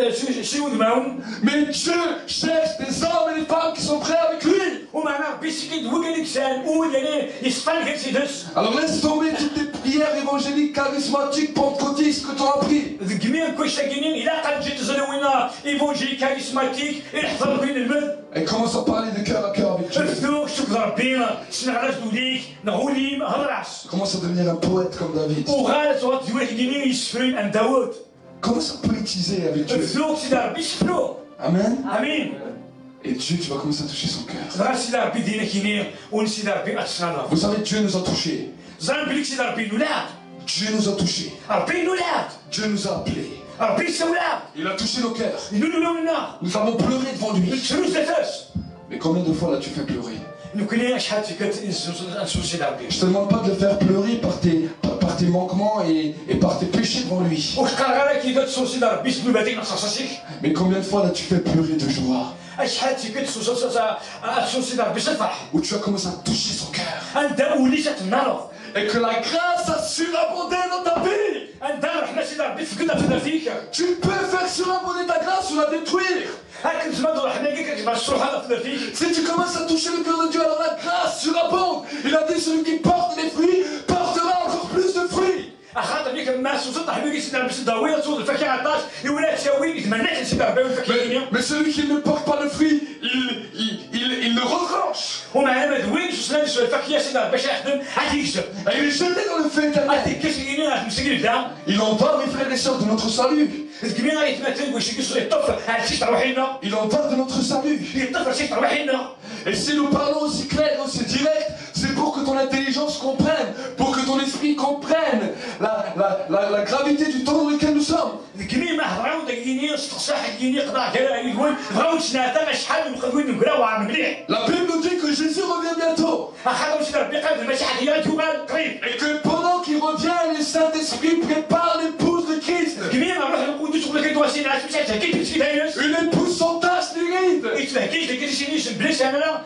شنو معاهم Mais Dieu cherche des hommes et des femmes qui sont prêts avec lui. ومعنا ربي سيكيد هو قال لك سال ولا يصفان كيف سيدس Alors laisse tomber toutes les prières évangéliques, charismatiques, pentecôtistes que tu as appris. جميع كل شيء كاينين الا قد جيت زلوينا ايفونجي كاريزماتيك يحضر بين المد Et commence à parler de cœur à cœur avec Dieu. الفذوق شكر ربي سنغراس دوليك نغوليم هضراس Commence à devenir un poète comme David. وغالت صوت ديوالك كاينين يسفرين ان داوود Commence à poétiser avec Dieu. الفذوق سيدي ربي يسفرو Amen. امين Et Dieu, tu vas commencer à toucher son cœur. زغار سيدي ربي دينا كاينين ونسيدي ربي اتسنانا Vous savez, Dieu nous a touchés. زغار بليك سيدي ربي نولاد Dieu nous a touchés. ربي نولاد Dieu nous a appelés. ربي سولاد Il a touché nos cœurs. نولو لنا Nous avons pleuré devant lui. شنو ثلاثاس Mais combien de fois l'as-tu fait pleurer? نكوني شحال نسوسي ربي. Je te demande pas de le faire pleurer par tes manquements et par tes péchés devant lui. وكان غير كي تسوسي ربي سبب نصاصيك. Mais combien de fois là tu fais pleurer de joie? شحال تسوسي ربي الفرح. Où tu as commencé à toucher son cœur. انت وليت تنالو. Et que la grâce a surabondé dans ta vie. انت رحنا سي ربي فقدنا في ذاتك. Tu peux faire surabonder ta grâce ou la détruire. هاك نتمنى رحنا كيك مشروع هذا في ذاتك. Si tu commences à toucher le cœur de Dieu, alors la grâce surabonde. Il a dit celui qui porte des fruits portera encore plus de fruits. خاطر ديك ما سوسط حبيبي سيدنا باش داوي تصود الفاكهه عطاش يولات تساوي يتمنى سي ربي الفاكهه. Mais celui qui ne porte pas le fruit, il le retranche. ومع ما دوينش وصلنا نسوي الفاكهه سيدنا باش يخدم هتيكسب. Et il est jeté dans le feu éternel. هتيكسب يجينا مسكين بدا. Il en va, mes frères et sœurs, de notre salut. الكبير يتمثل واش يكسر الطفل هادشي تروحينا. Il en va de notre salut. الطفل شي تروحينا. Et si nous parlons aussi clair et aussi direct, c'est pour que ton intelligence comprenne, pour que ton esprit comprenne la gravité du temps dans lequel nous sommes. الكبير ما هضروا دقيقين استقصاح دقيقين قطع كذا يقول بغاو سنه شحال مخوين نقراو عن مليح. La Bible nous dit que Jésus revient bientôt. اخذوا شي ربي قال المسيح ديالو قريب. Et que pendant qu'il revient, le Saint-Esprit prépare l'épouse de Christ. الكبير ما نروح نقول تقول لك دواسي ناس مش كيف تمشي دايرس. Une épouse sans tache ni ride. يتفهكيش داك الشيء بلاش انا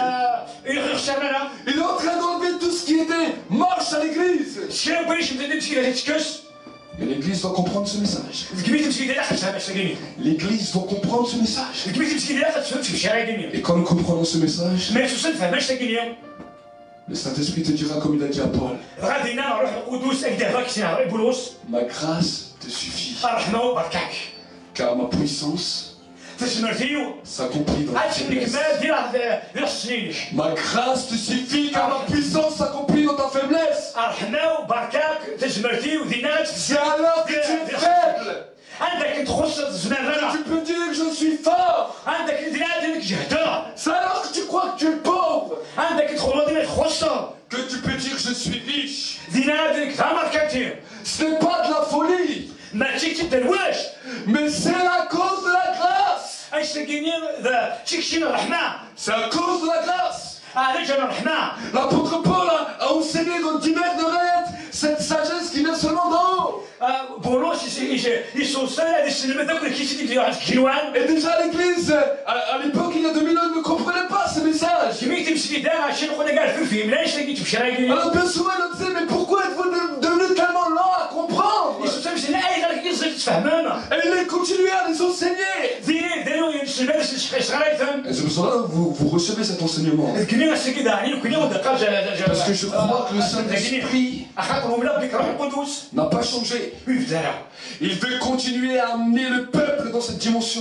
يخسرنا. Il est en train d'enlever tout ce qui était moche à l'église. شكون بغيتش تمشي لهاتكش. Et l'église doit comprendre ce message. الكبير تمشي داخل باش تاكيني. L'église doit comprendre ce message. الكبير تمشي داخل تفهم في الشارع كيني. Et quand nous comprenons ce message, ما توصل فهماش تاكيني. le Saint-Esprit te dira comme il a dit à Paul. غادي نروح القدوس اكدافك سي بولس. Ma grâce te suffit. رحمه بركاك. Car ma puissance تسمرتيو. s'accomplit dans la هادشي اللي faiblesse. كما ديال السنين. Ma grâce te suffit car ma puissance s'accomplit dans ta faiblesse. رحمه وبركاك تسمرتيو دينات. C'est alors que tu es faible. عندك تخص الزمان هذا. Tu peux dire que je suis fort. عندك دينات ديالك جهده. C'est alors que tu crois que tu es pauvre. عندك تخلو ديالك خصه. Que tu peux dire que je suis riche. دينات ديالك تمر كثير. Ce n'est pas de la folie. ماشي تدلواش. Mais c'est à cause de la grâce. ايش تلقيني ذا شي الرحمه. C'est à cause de la grâce. علاش انا الرحمه. L'apôtre Paul a enseigné dans divers domaines cette sagesse qui vient seulement d'en haut. بولس يسوس هذا السلم هذاك اللي كيسيدي ديال واحد الكيوان. Et déjà l'église, à l'époque il y a 2000 ans, ne comprenait pas ce message. كمي تمشي دار شي خونا قال في ملاش تلقي تمشي راكي. Alors bien souvent il nous disait mais pourquoi êtes-vous devenus tellement lents à comprendre? يسوس مشي اي غير كيزيد تفهمنا. Et il continuait à les enseigner. ديروا ينسل باش شغايتهم. Et c'est pour cela que vous recevez cet enseignement. كني سكيدا علي كني ودقا Parce que je crois que le Saint-Esprit اخاطرهم لا بك روح القدس. n'a pas changé. Il veut continuer à amener le peuple dans cette dimension.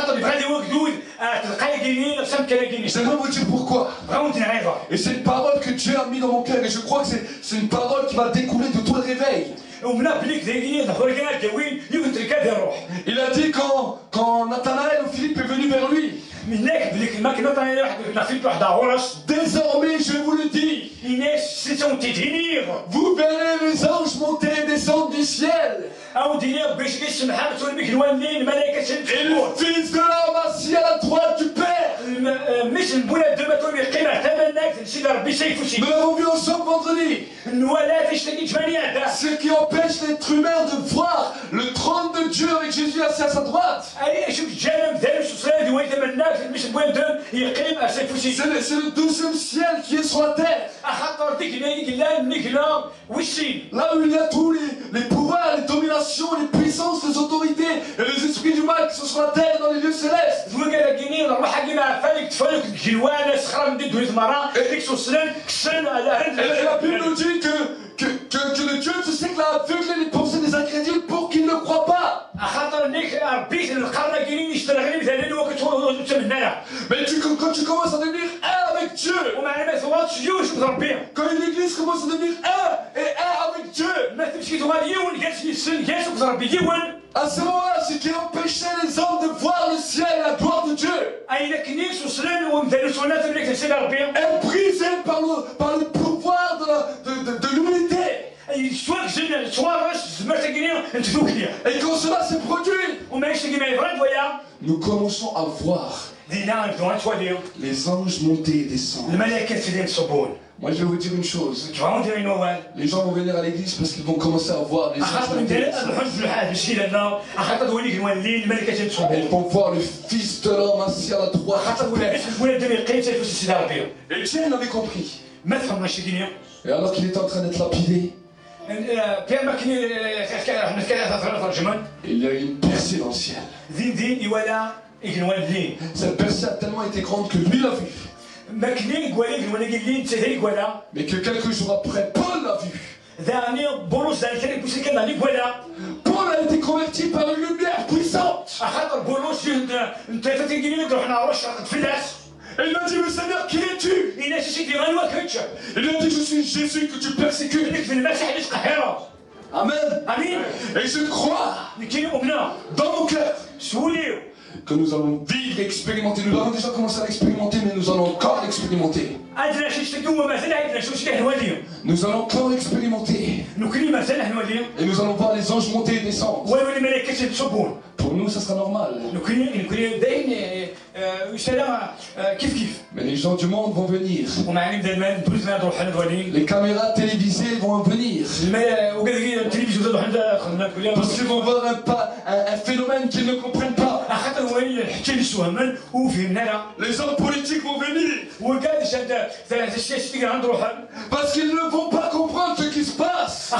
J'aimerais vous dire pourquoi. Et c'est une parole que Dieu a mis dans mon cœur et je crois que c'est une parole qui va découler de tout le réveil. Il a dit quand Nathanaël ou Philippe est venu vers lui. Désormais je vous le dis. Vous verrez les anges monter et descendre du ciel. Et le Fils de l'homme assis à la droite du Père. Nous l'avons vu ensemble vendredi. Ce qui empêche l'être humain de voir le trône de Dieu avec Jésus assis à sa droite. C'est le 12e ciel qui est sur la terre. Là où il y a tous les pouvoirs, les dominations, les puissances, les autorités et les esprits du mal qui sont sur la terre dans les lieux célestes. Et la Bible nous dit que le Dieu de ce siècle a aveuglé les pensées des incrédules pour qu'ils ne croient pas. Mais quand tu commences à devenir un avec Dieu, quand une église commence à devenir un et un avec Dieu, à ce moment-là, ce qui empêchait les hommes de voir le ciel et la gloire de Dieu est brisé par le pouvoir de l'humilité. Et quand cela s'est produit, nous commençons à voir Les anges montaient et descendent. Moi je vais vous dire une chose. Les gens vont venir à l'église parce qu'ils vont commencer à voir les anges monter et descendre. Ils vont voir le Fils de l'homme assis à la droite. Et Étienne avait compris. Et alors qu'il était en train d'être lapidé, il y a eu une percée dans le ciel. Cette percée a tellement été grande que lui l'a vu. Mais que quelques jours après, Paul l'a vu. Paul a été converti par une lumière puissante. Et il m'a dit, mais Seigneur, qui es-tu? Il a dit, je suis Jésus que tu persécutes. Amen. Et je crois dans mon cœur que nous allons vivre et expérimenter. Nous avons déjà commencé à l'expérimenter, mais nous allons encore l'expérimenter. Nous allons encore l'expérimenter. Et nous allons voir les anges monter et descendre. Pour nous, ça sera normal. Mais les gens du monde vont venir. Les caméras télévisées vont venir. Parce qu'ils vont voir un phénomène qu'ils ne comprennent pas. Les hommes politiques vont venir. Parce qu'ils ne vont pas comprendre ce qui se passe.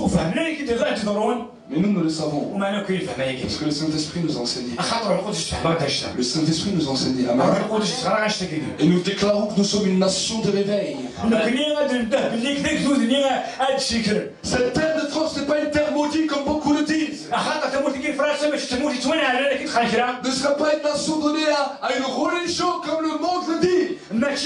Mais nous le savons. Parce que le Saint-Esprit nous a enseigné. Le Saint-Esprit nous a enseigné. Amen. Et nous déclarons que nous sommes une nation de réveil. Cette terre de France n'est pas une terre maudite comme beaucoup le disent. Ne sera pas une nation donnée à une religion comme le monde le dit. Mais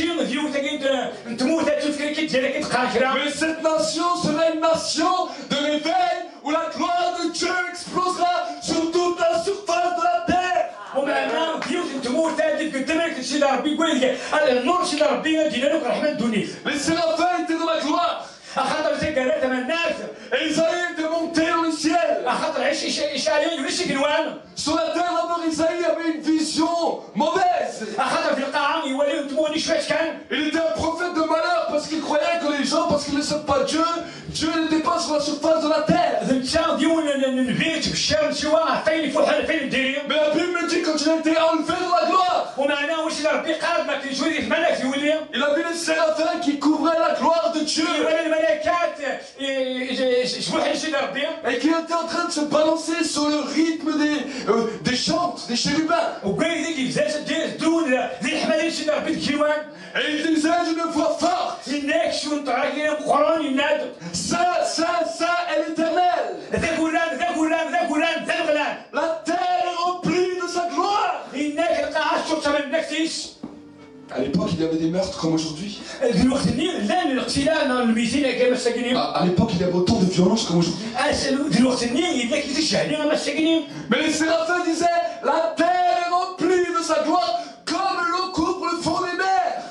cette nation sera une nation de réveil où la gloire de Dieu explosera sur toute la surface de la terre. Les séraphins étaient dans la gloire. Et Isaïe était monté dans le ciel. Sur la terre, d'abord, Isaïe avait une vision mauvaise. Il était un prophète de malheur parce qu'il croyait que les gens, parce qu'ils ne savent pas Dieu, Dieu n'était pas sur la surface de la terre. Mais la Bible me dit quand il a été enlevé dans la gloire, il a vu les séraphins qui couvraient la gloire de Dieu. Et qui était en train de se balancer sur le rythme des chants, des chérubins. Et il disait d'une voix forte, ça est l'éternel. La terre est remplie de sa gloire. À l'époque, il y avait des meurtres comme aujourd'hui. À l'époque, il y avait autant de violence comme aujourd'hui. Mais les séraphins disaient, la terre est remplie de sa gloire comme l'eau couvre le fond des mers.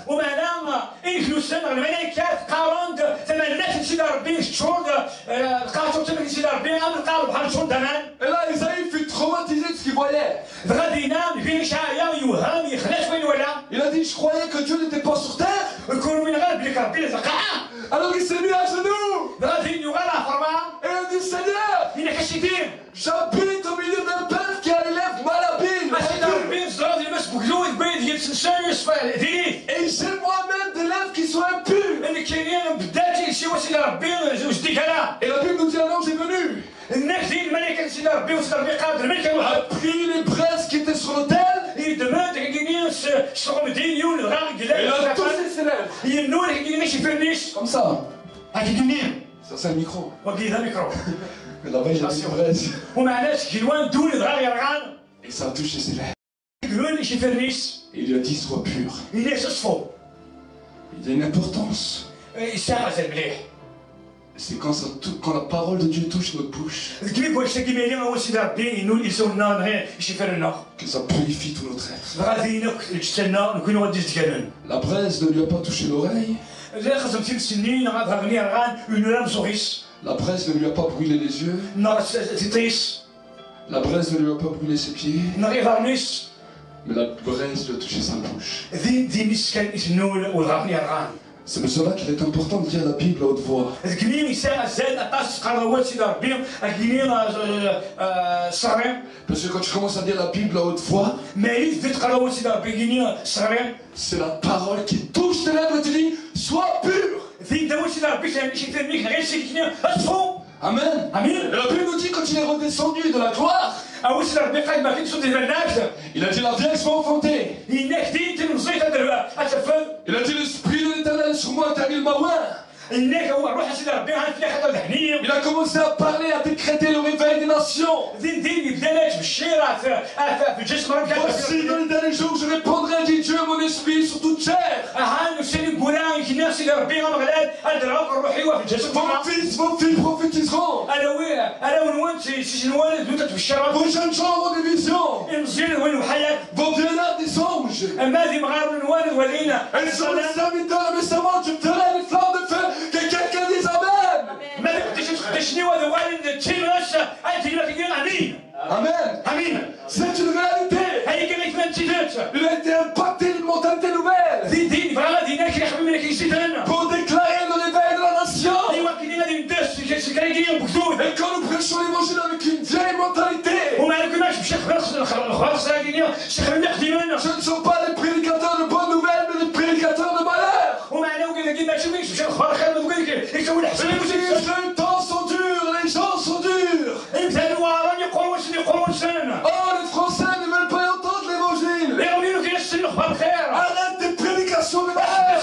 Et là, Isaïe fut traumatisé de ce qu'il voyait. Il a dit, je croyais que Dieu n'était pas sur terre. Alors il s'est mis à genoux. Et il a dit, Seigneur, j'habite au milieu d'un peuple qui a les lèvres malhabiles. Et j'ai moi-même des lèvres qui sont impures. Et la Bible nous dit, un ange est venu. A pris les braises qui étaient sur l'autel. Et il a touché ses lèvres. Comme ça. Ça c'est un micro. Mais là-bas il y a des braises. Et ça a touché ses lèvres. Et il lui a dit, sois pur. Il y a une importance. C'est quand la parole de Dieu touche notre bouche que ça purifie tout notre être. La braise ne lui a pas touché l'oreille. La braise ne lui a pas brûlé les yeux. La braise ne lui a pas brûlé ses pieds. Mais la braise lui a touché sa bouche. ذي مسكن إسنول وضربني الغان. C'est pour cela qu'il est important de lire la Bible à haute voix. ذكني ساعة زاد أطاس قروات سيد ربي أكني صريم. Parce que quand tu commences à lire la Bible à haute voix, ما يريد ذات قروات سيد ربي كني صريم. c'est la parole qui touche tes lèvres et te dit sois pur. ذي دوات سيد ربي كان شي تنميك غير شي كني أطفو. Amen. Amen. Et la Bible nous dit quand il est redescendu de la gloire, أول سيد ربي قال ما كنتش ديال الناس. il a dit la vierge soit enfantée. إنك دين تنزيت أتفهم. Il a dit l'esprit de l'éternel sur moi car il m'a oint. إنك هو روح سيد ربي عن في خطر ذهنية. Il a commencé à parler, à décréter le réveil des nations. دين يبدا لك بالشيرة في الجسم ربي. Voici dans les derniers jours je répandrai, dit Dieu, mon esprit sur toute chair. أهان وسيد قران كنا سيد ربي غمغلاد الدراك الروحي في الجسم. Vos filles prophétiseront. أنا ونوان سيشنوان دوتة بالشرف. Vos jeunes gens auront des visions. المزيان وين وحياة. Vos vieillards des anges. أما ذي مغارب نوان ولينا. Elles sont les serviteurs, mes servantes, je ferai des flammes de feu. Que quelqu'un dise Amen. ما تقدرش وهذا والد تشيلوش أنت لك أمين. Amen. أمين. C'est une réalité. هاي كيف ما تشيلوش. Il a été impacté d'une mentalité nouvelle. دين فلا دينك يا حبيبي لك يسيتنا. Pour déclarer le réveil de la nation. أيوة كنا غادي ندس كاين بكتوب. Et quand nous prêchons l'évangile avec une vieille mentalité. وما كناش بشي خلاص ساكنين شي خلينا قديمنا. Ce ne sont pas les prédicateurs de bonnes nouvelles, mais les prédicateurs de malheur. ومعناه وكذا كيما شوفيش مشى اخبار خير ما تقول لك يسوي الحسن. Les temps sont durs, les gens sont durs. مثلا واراني يقولون سنه. Oh, les Français ne veulent pas entendre l'évangile. يقولوا لك يسن اخبار خير. Arrête des prédications de malheur.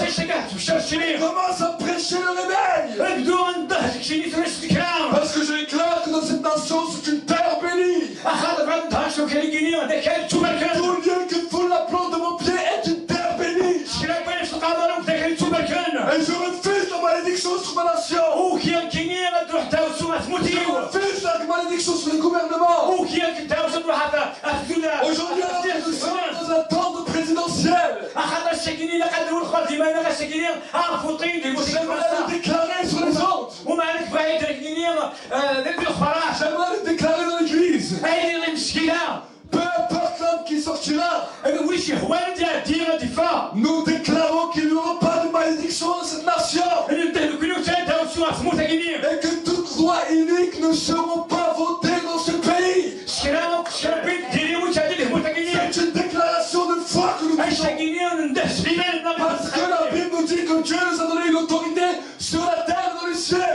بس Commence à prêcher le réveil. بدون ضهك شي ترس كلام. Parce que je déclare que dans cette nation, c'est une terre bénie. اخذ بعد ضهك وكاين هذاك كان توما كان. Tout lieu que foule la plante de mon pied est une terre bénie. شكرا بلاش القدر وذاك توما كان. Et je refuse la malédiction sur ma nation. وكاين تروح تاوسو تموتي. Je refuse la malédiction sur les gouvernements. وكاين تاوسو تروح Aujourd'hui, nous sommes dans un temps de présidentiel. اخذ السكينين قدروا الخال ديما انا السكينين عرفوا طين ديما J'aimerais le déclarer sur les ondes. وما عليك بعيد الكنينين الخبراء. J'aimerais le déclarer dans l'église. هاي اللي مسكينه. Peu importe l'homme qui sortira. وش هو اللي دير دفاع. Nous déclarons qu'il n'y aura pas de malédiction dans cette nation. Et que toutes lois iniques ne seront pas votées dans ce pays. C'est une déclaration de foi que nous faisons. Parce que la Bible nous dit que Dieu nous a donné une autorité sur la terre et dans les cieux.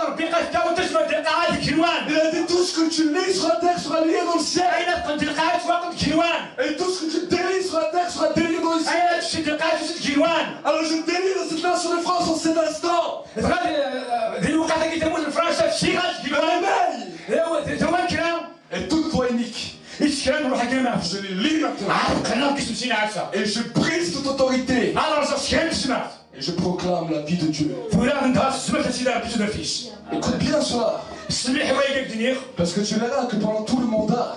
Il a dit tout ce que tu lis sur la terre sera lié dans le ciel. Et tout ce que tu délis sur la terre sera délié dans le ciel. Alors je délie dans cette nation de France en cet instant. Et toute voix inique, je les lis maintenant. Et je brise toute autorité. Et je proclame la vie de Dieu. Écoute bien cela. Parce que tu verras que pendant tout le mandat,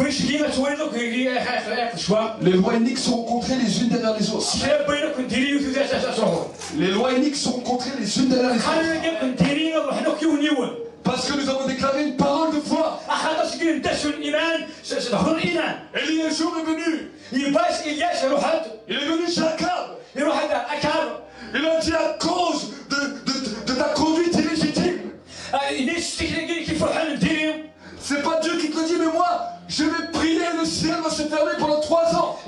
les lois iniques seront contrées les unes derrière les autres. Les lois iniques seront contrées les unes derrière les autres. Parce que nous avons déclaré une parole de foi. Et le jour est venu. Il est venu chez Akab. Il a dit à cause de ta conduite illégitime. C'est pas Dieu qui te le dit, mais moi, je vais prier, le ciel va se fermer pendant 3 ans.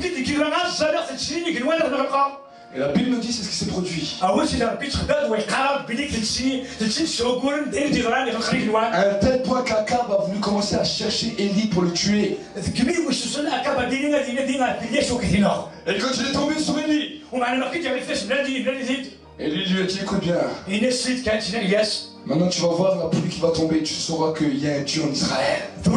Et la Bible nous dit c'est ce qui s'est produit. À un tel point qu'Akab a voulu commencer à chercher Élie pour le tuer. Et quand il est tombé sur Élie, Élie lui a dit écoute bien. Maintenant tu vas voir la pluie qui va tomber et tu sauras qu'il y a un Dieu en Israël.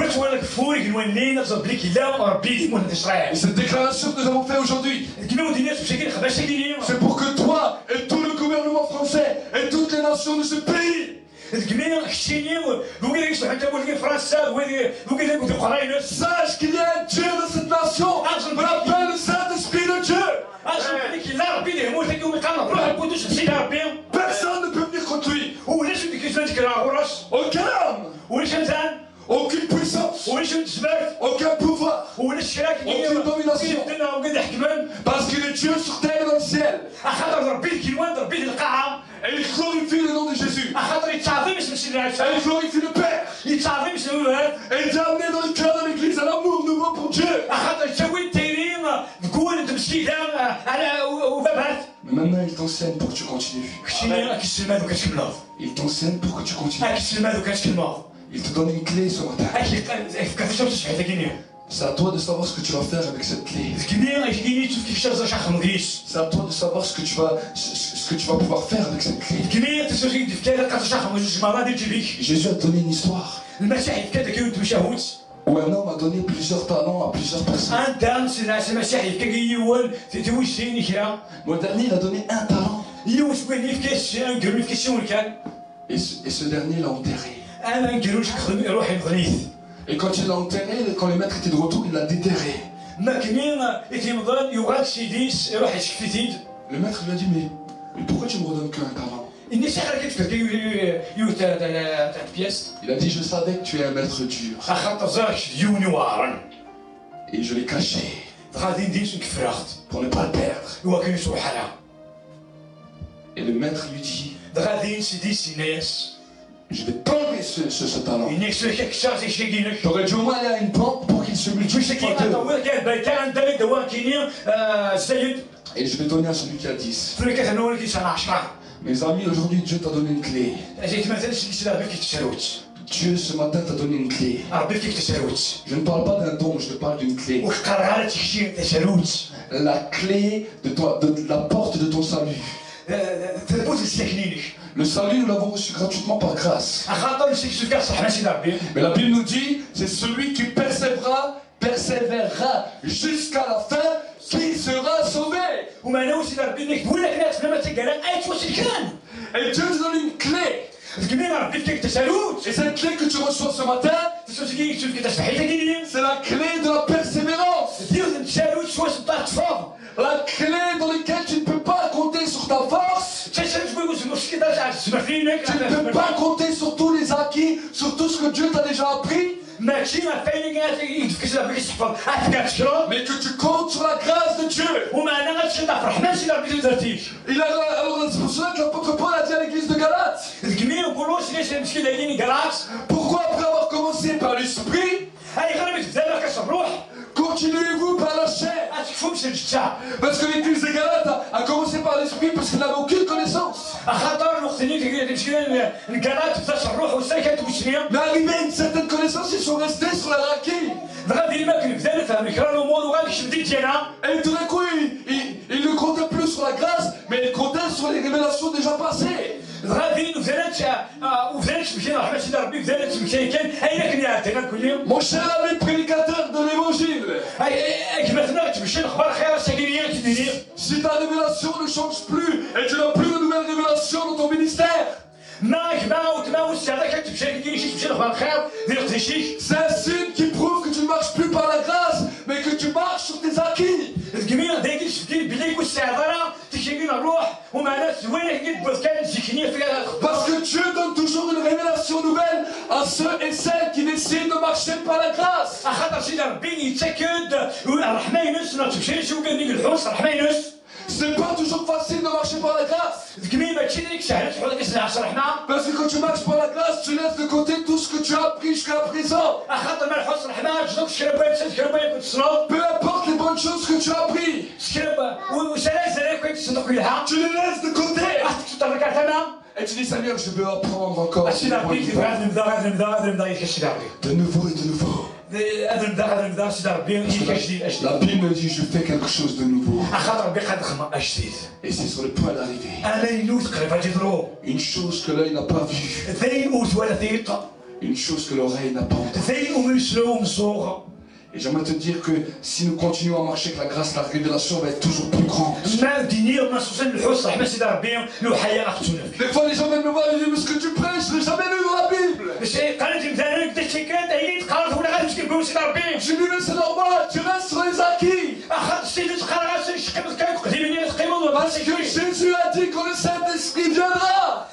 Et cette déclaration que nous avons faite aujourd'hui, c'est pour que toi et tout le gouvernement français et toutes les nations de ce pays sache qu'il y a un Dieu dans cette nation. On l'appelle le Saint-Esprit de Dieu. Personne ne peut venir contre lui. Aucun homme, aucune puissance, aucun pouvoir aucune domination. Parce qu'il est Dieu sur terre et dans le ciel. Et il glorifie le nom de Jésus. Et il glorifie le Père. Et il t'a amené dans le cœur de l'église un amour nouveau pour Dieu. Mais maintenant il t'enseigne pour que tu continues. Il t'enseigne pour que tu continues. Il te donne une clé ce matin. C'est à toi de savoir ce que tu vas faire avec cette clé. C'est à toi de savoir ce que tu vas pouvoir faire avec cette clé. Jésus a donné une histoire où un homme a donné plusieurs talents à plusieurs personnes. Le dernier il a donné un talent. Et ce dernier l'a enterré. Et quand il l'a enterré, quand le maître était de retour, il l'a déterré. Le maître lui a dit, mais pourquoi tu me redonnes qu'un talent? Il a dit, je savais que tu es un maître dur. Et je l'ai caché pour ne pas le perdre. Et le maître lui dit, je vais t'enlever ce talent. Tu aurais dû au moins aller à une banque pour qu'il se multiplie. Et je vais donner à celui qui a 10. Mes amis, aujourd'hui Dieu t'a donné une clé. Dieu ce matin t'a donné une clé. Je ne parle pas d'un don, je te parle d'une clé. La clé de la porte de ton salut. Le salut, nous l'avons reçu gratuitement par grâce. Mais la Bible nous dit, c'est celui qui persévérera jusqu'à la fin qui sera sauvé. Et Dieu te donne une clé. Et cette clé que tu reçois ce matin, c'est la clé de la persévérance. La clé dans laquelle tu ne peux pas compter sur ta force. Tu ne peux pas compter sur tous les acquis, sur tout ce que Dieu t'a déjà appris. Mais que tu comptes sur la grâce de Dieu. Alors c'est pour cela que l'apôtre Paul a dit à l'église de Galate, pourquoi après avoir commencé par l'esprit, continuez-vous par la chair? Parce que l'église de Galate a commencé par l'esprit parce qu'il n'avait aucune connaissance. Mais arrivé à une certaine connaissance, ils sont restés sur la raquille. Et tout d'un coup, ils ne comptaient plus sur la grâce, mais ils comptaient sur les révélations déjà passées. Mon cher ami prédicateur de l'évangile, si ta révélation ne change plus et tu n'as plus de nouvelles révélations dans ton ministère, c'est un signe qui prouve que tu ne marches plus par la grâce, mais que tu marches sur tes acquis. Parce que Dieu donne toujours une révélation nouvelle à ceux et celles qui décident de marcher par la grâce. C'est pas toujours facile de marcher par la grâce. Parce que quand tu marches par la grâce, tu laisses de côté tout ce que tu as appris jusqu'à présent. Peu importe les bonnes choses que tu as appris, tu les laisses de côté. Et tu dis, Seigneur, je veux apprendre encore. De nouveau et de nouveau. La Bible dit, je fais quelque chose de nouveau. Et c'est sur le point d'arriver. Une chose que l'œil n'a pas vue. Une chose que l'oreille n'a pas entendue. Et j'aimerais te dire que si nous continuons à marcher avec la grâce, la révélation va être toujours plus grande. Des fois les gens viennent me voir et disent, mais ce que tu prêches, je ne l'ai jamais lu dans la Bible. Je dis, mais c'est normal, tu restes sur les acquis. Parce que Jésus a dit quand le Saint-Esprit viendra,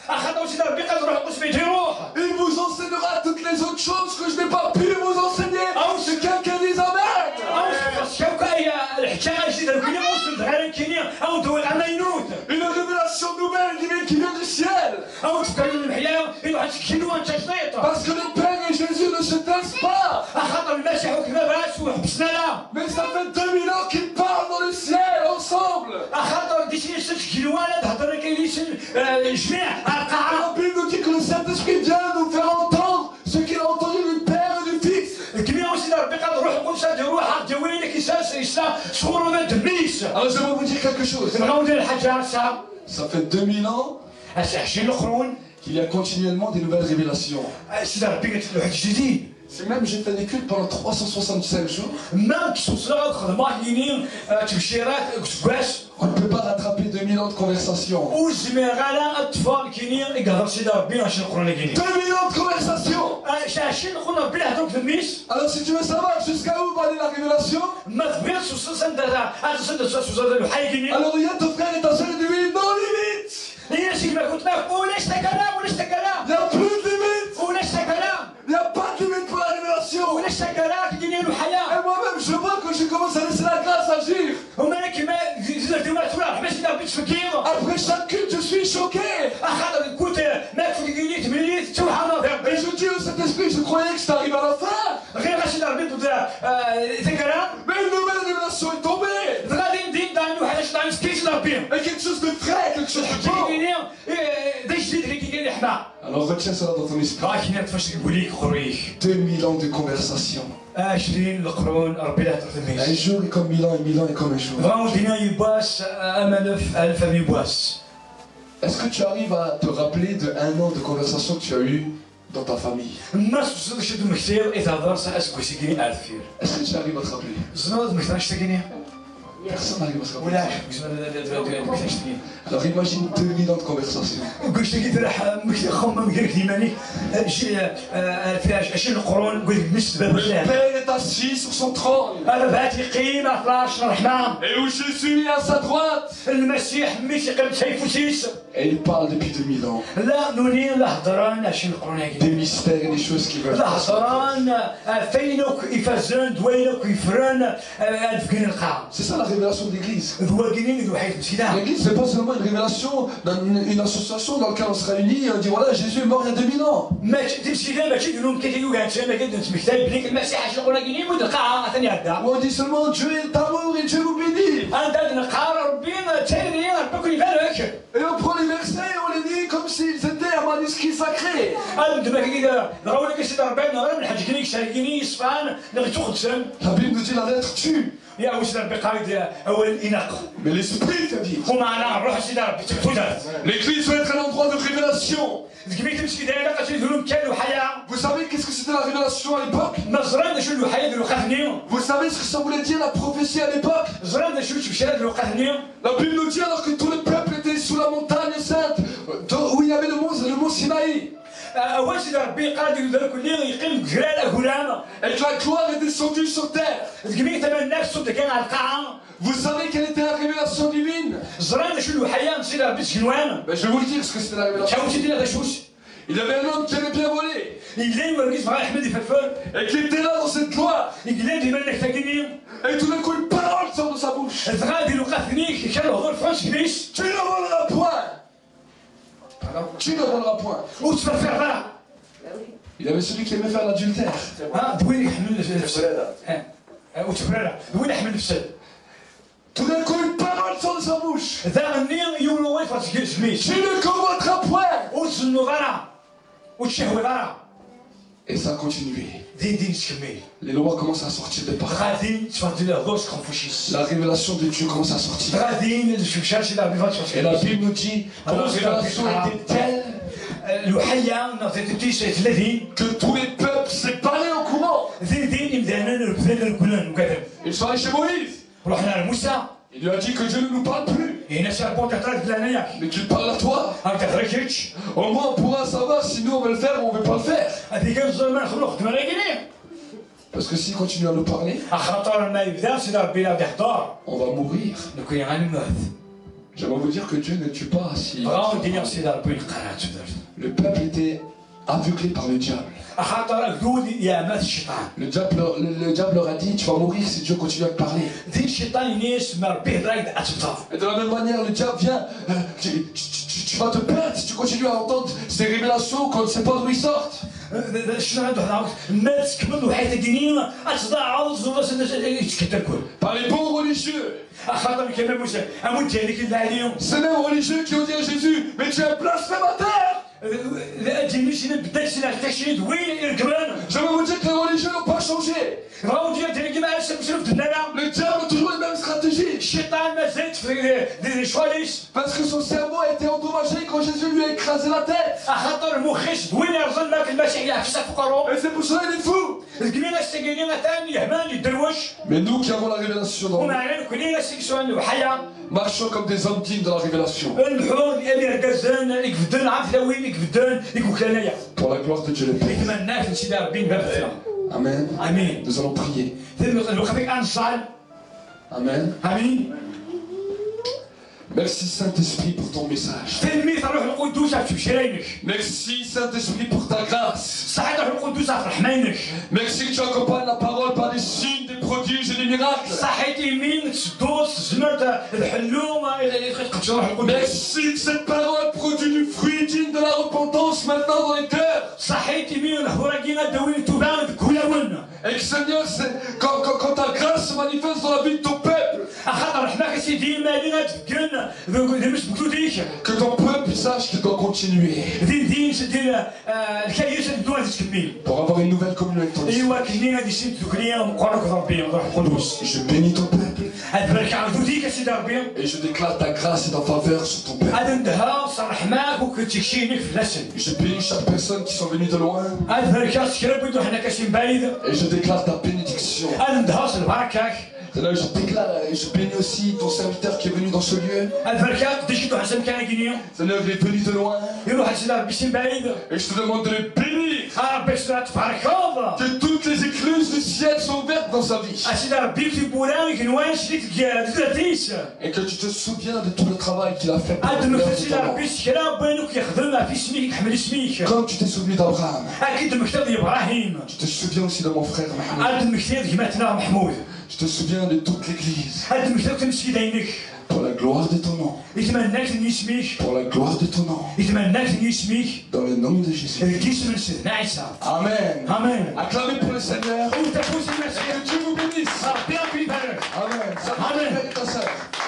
il vous enseignera toutes les autres choses que je n'ai pas pu vous enseigner. Que quelqu'un dise Amen. Une révélation nouvelle qui vient du ciel. Parce que le Père et Jésus ne se taisent pas. Mais ça fait 2000 ans qu'ils parlent dans le ciel ensemble. Et la Bible nous dit que le Saint-Esprit vient nous faire entendre ce qu'il a entendu du Père et du Fils. Alors je vais vous dire quelque chose. Ça fait 2000 ans qu'il y a continuellement des nouvelles révélations. C'est même j'ai fait des cultes pendant 365 jours. On ne peut pas rattraper 2000 ans de conversation. 2000 ans de conversation. Alors si tu veux savoir jusqu'à où va aller la révélation, alors il y a ton frère et ta soeur de lui, non limite. Il n'y a plus de limite. Il n'y a pas de limite pour la révélation. Et moi-même je vois que je commence à laisser la grâce agir. Après chaque culte je suis choqué. Et je dis au Saint-Esprit, je croyais que c'était arrivé à la fin. Mais une nouvelle révélation est tombée. Et quelque chose de frais, quelque chose de bon. Alors retiens cela dans ton esprit. 2000 ans de conversation. Un jour est comme 1000 ans et 1000 ans est comme un jour. Est-ce que tu arrives à te rappeler de 1 an de conversation que tu as eu dans ta famille? Est-ce que tu arrives à te rappeler? Personne n'arrive à se rappeler. Alors imagine 2000 ans de conversation. Le Père est assis sur son trône. Et où je suis à sa droite. Et il parle depuis 2000 ans. Des mystères et des choses qui veulent c'est ça la révélation de l'église. L'église, c'est pas seulement une révélation, une association dans laquelle on se réunit et on dit voilà, Jésus est mort il y a 2000 ans. Ou on dit seulement Dieu est amour et Dieu vous bénit. Et on prend les versets et on les dit comme s'ils étaient un manuscrit sacré. La Bible nous dit la lettre tue. Mais l'esprit te dit. L'église doit être un endroit de révélation. Vous savez qu'est-ce que c'était la révélation à l'époque? Vous savez ce que ça voulait dire la prophétie à l'époque? La Bible nous dit alors que tout le peuple était sous la montagne sainte où il y avait le mont Sinaï. Et que la gloire est descendue sur terre. Vous savez quelle était la révélation divine? Je vais vous le dire ce que c'était la révélation. Il y avait un homme qui avait bien volé. Et qui était là dans cette gloire. Et tout d'un coup une parole sort de sa bouche. Tu ne voleras point. Tu ne voleras point. Il y avait celui qui aimait faire l'adultère. Tout d'un coup une parole sort de sa bouche. Tu ne convoiteras point. Et ça a continué. Les lois commencent à sortir de partout. La révélation de Dieu commence à sortir. Et la Bible nous dit que la révélation était telle que tous les peuples s'est parlé en courant. Ils sont allés chez Moïse. Il lui a dit que Dieu ne nous parle plus. Mais qu'il parle à toi. Au moins on pourra savoir si nous on veut le faire ou on ne veut pas le faire. Parce que s'il continue à nous parler, on va mourir. J'aimerais vous dire que Dieu ne tue pas si... Le peuple était aveuglés par le diable. خاطر قدود يا مات الشيطان. Le diable leur a dit, tu vas mourir si Dieu continue à te parler. ذي الشيطان ينيس ما ربيه رايد أتبطل. Et de la même manière, le diable vient, tu vas te perdre si tu continues à entendre ces révélations qu'on ne sait pas d'où ils sortent. شنو عنده هذا؟ الناس كملوا حياة دينية أتضاعوا يتكتركوا. Par les bons religieux. خاطر كما موسى أمون تاني كذا عليهم. Ces mêmes religieux qui ont dit à Jésus, mais tu es un blasphémateur. لا تجينيش نبدا سنة تشريد وين يركبان. Je veux vous dire que les religieux n'ont pas changé. راهو ديال تاني كما شرفت لنا. Le diable a toujours les mêmes stratégies. الشيطان ما زاد في شواليش. Parce que son cerveau a été endommagé quand Jésus lui a écrasé la tête. خاطر مخيش وين يرزل لك المسيح يحفظ فقره. Et c'est pour cela qu'il est fou. الكمينة السجينين ثاني يهمان يدروش. Mais nous qui avons la révélation dans nous, ومعنا كلنا سيكسوان وحياة. marchons comme des hommes dignes de la révélation. المحور أمير كازان يكفدن عارف لوين يكفدن يكوكلانيا. Pour la gloire de Dieu le Père. يتمناك نسيد ربي بابتنا. Amen. آمين. Nous allons prier. نخفيك أنصال. Amen. آمين. Merci Saint-Esprit pour ton message. تلميذ الروح القدوس في شرايينك. Merci Saint-Esprit pour ta grâce. صحيح الروح القدوس في رحمينك. Merci que tu accompagnes la parole par des signes, des prodiges et des miracles. صحيت يمين تدوس زمرت الحلوم تقدس الروح القدوس. Merci que cette parole produit du fruit digne de la repentance maintenant dans les cœurs. صحيت يمين الهراجينا دوين تبان كلاون. Et que Seigneur, quand ta grâce se manifeste dans la vie de ton peuple, أخاطر رحمك سيدي مالنا تفكن مش بكتوديك. que ton peuple sache qu'il doit continuer. دين سدير الكيس الدول تكمل. Pour avoir une nouvelle communion avec ton esprit. ايوا كنينا دي سيد ذكريا مقرك ربي الروح القدوس. Je bénis ton peuple. أتبارك على ذوديك سيدي ربي. Et je déclare ta grâce et ta faveur sur ton peuple. أدندها صرحماك وكتكشينك في لسن. Je bénis chaque personne qui sont venues de loin. أتبارك سكرب بدو حنا كاشين بعيد. Et je déclare ta bénédiction. أدندها البركة. Seigneur, je déclare et je bénis aussi ton serviteur qui est venu dans ce lieu. البركة تجيتو حسن كان كينيو. Seigneur, il est venu de loin. يروح السيدة ربي سين بعيد. Et je te demande de le bénir. ربي سرات تبارك الله. Que toutes les écluses du ciel sont ouvertes dans sa vie. السيدة ربي في بوران كنوان شريت تدرتيس. Et que tu te souviens de tout le travail qu'il a fait pour أدم l'honneur de السيدة ton nom. ربي سكرا بينك يخدم في اسمك يحمل اسمك. Comme tu t'es souvenu d'Abraham. أكيد مكتب إبراهيم. Tu te souviens aussi de mon frère Mahmoud. أدم مكتب كماتنا محمود. Je te souviens de toute l'église. أدم مكتب تمسكي دينك. Pour la gloire de ton nom. يتمناك نسميك. Pour la gloire de ton nom. يتمناك نسميك. Dans le nom de Jésus. الجسم من سيدنا عيسى. Amen. آمين. Acclamez pour le Seigneur. وتفوز المسيح. Que Dieu vous bénisse. ربي يبارك. Amen. Ça Amen. ta sœur.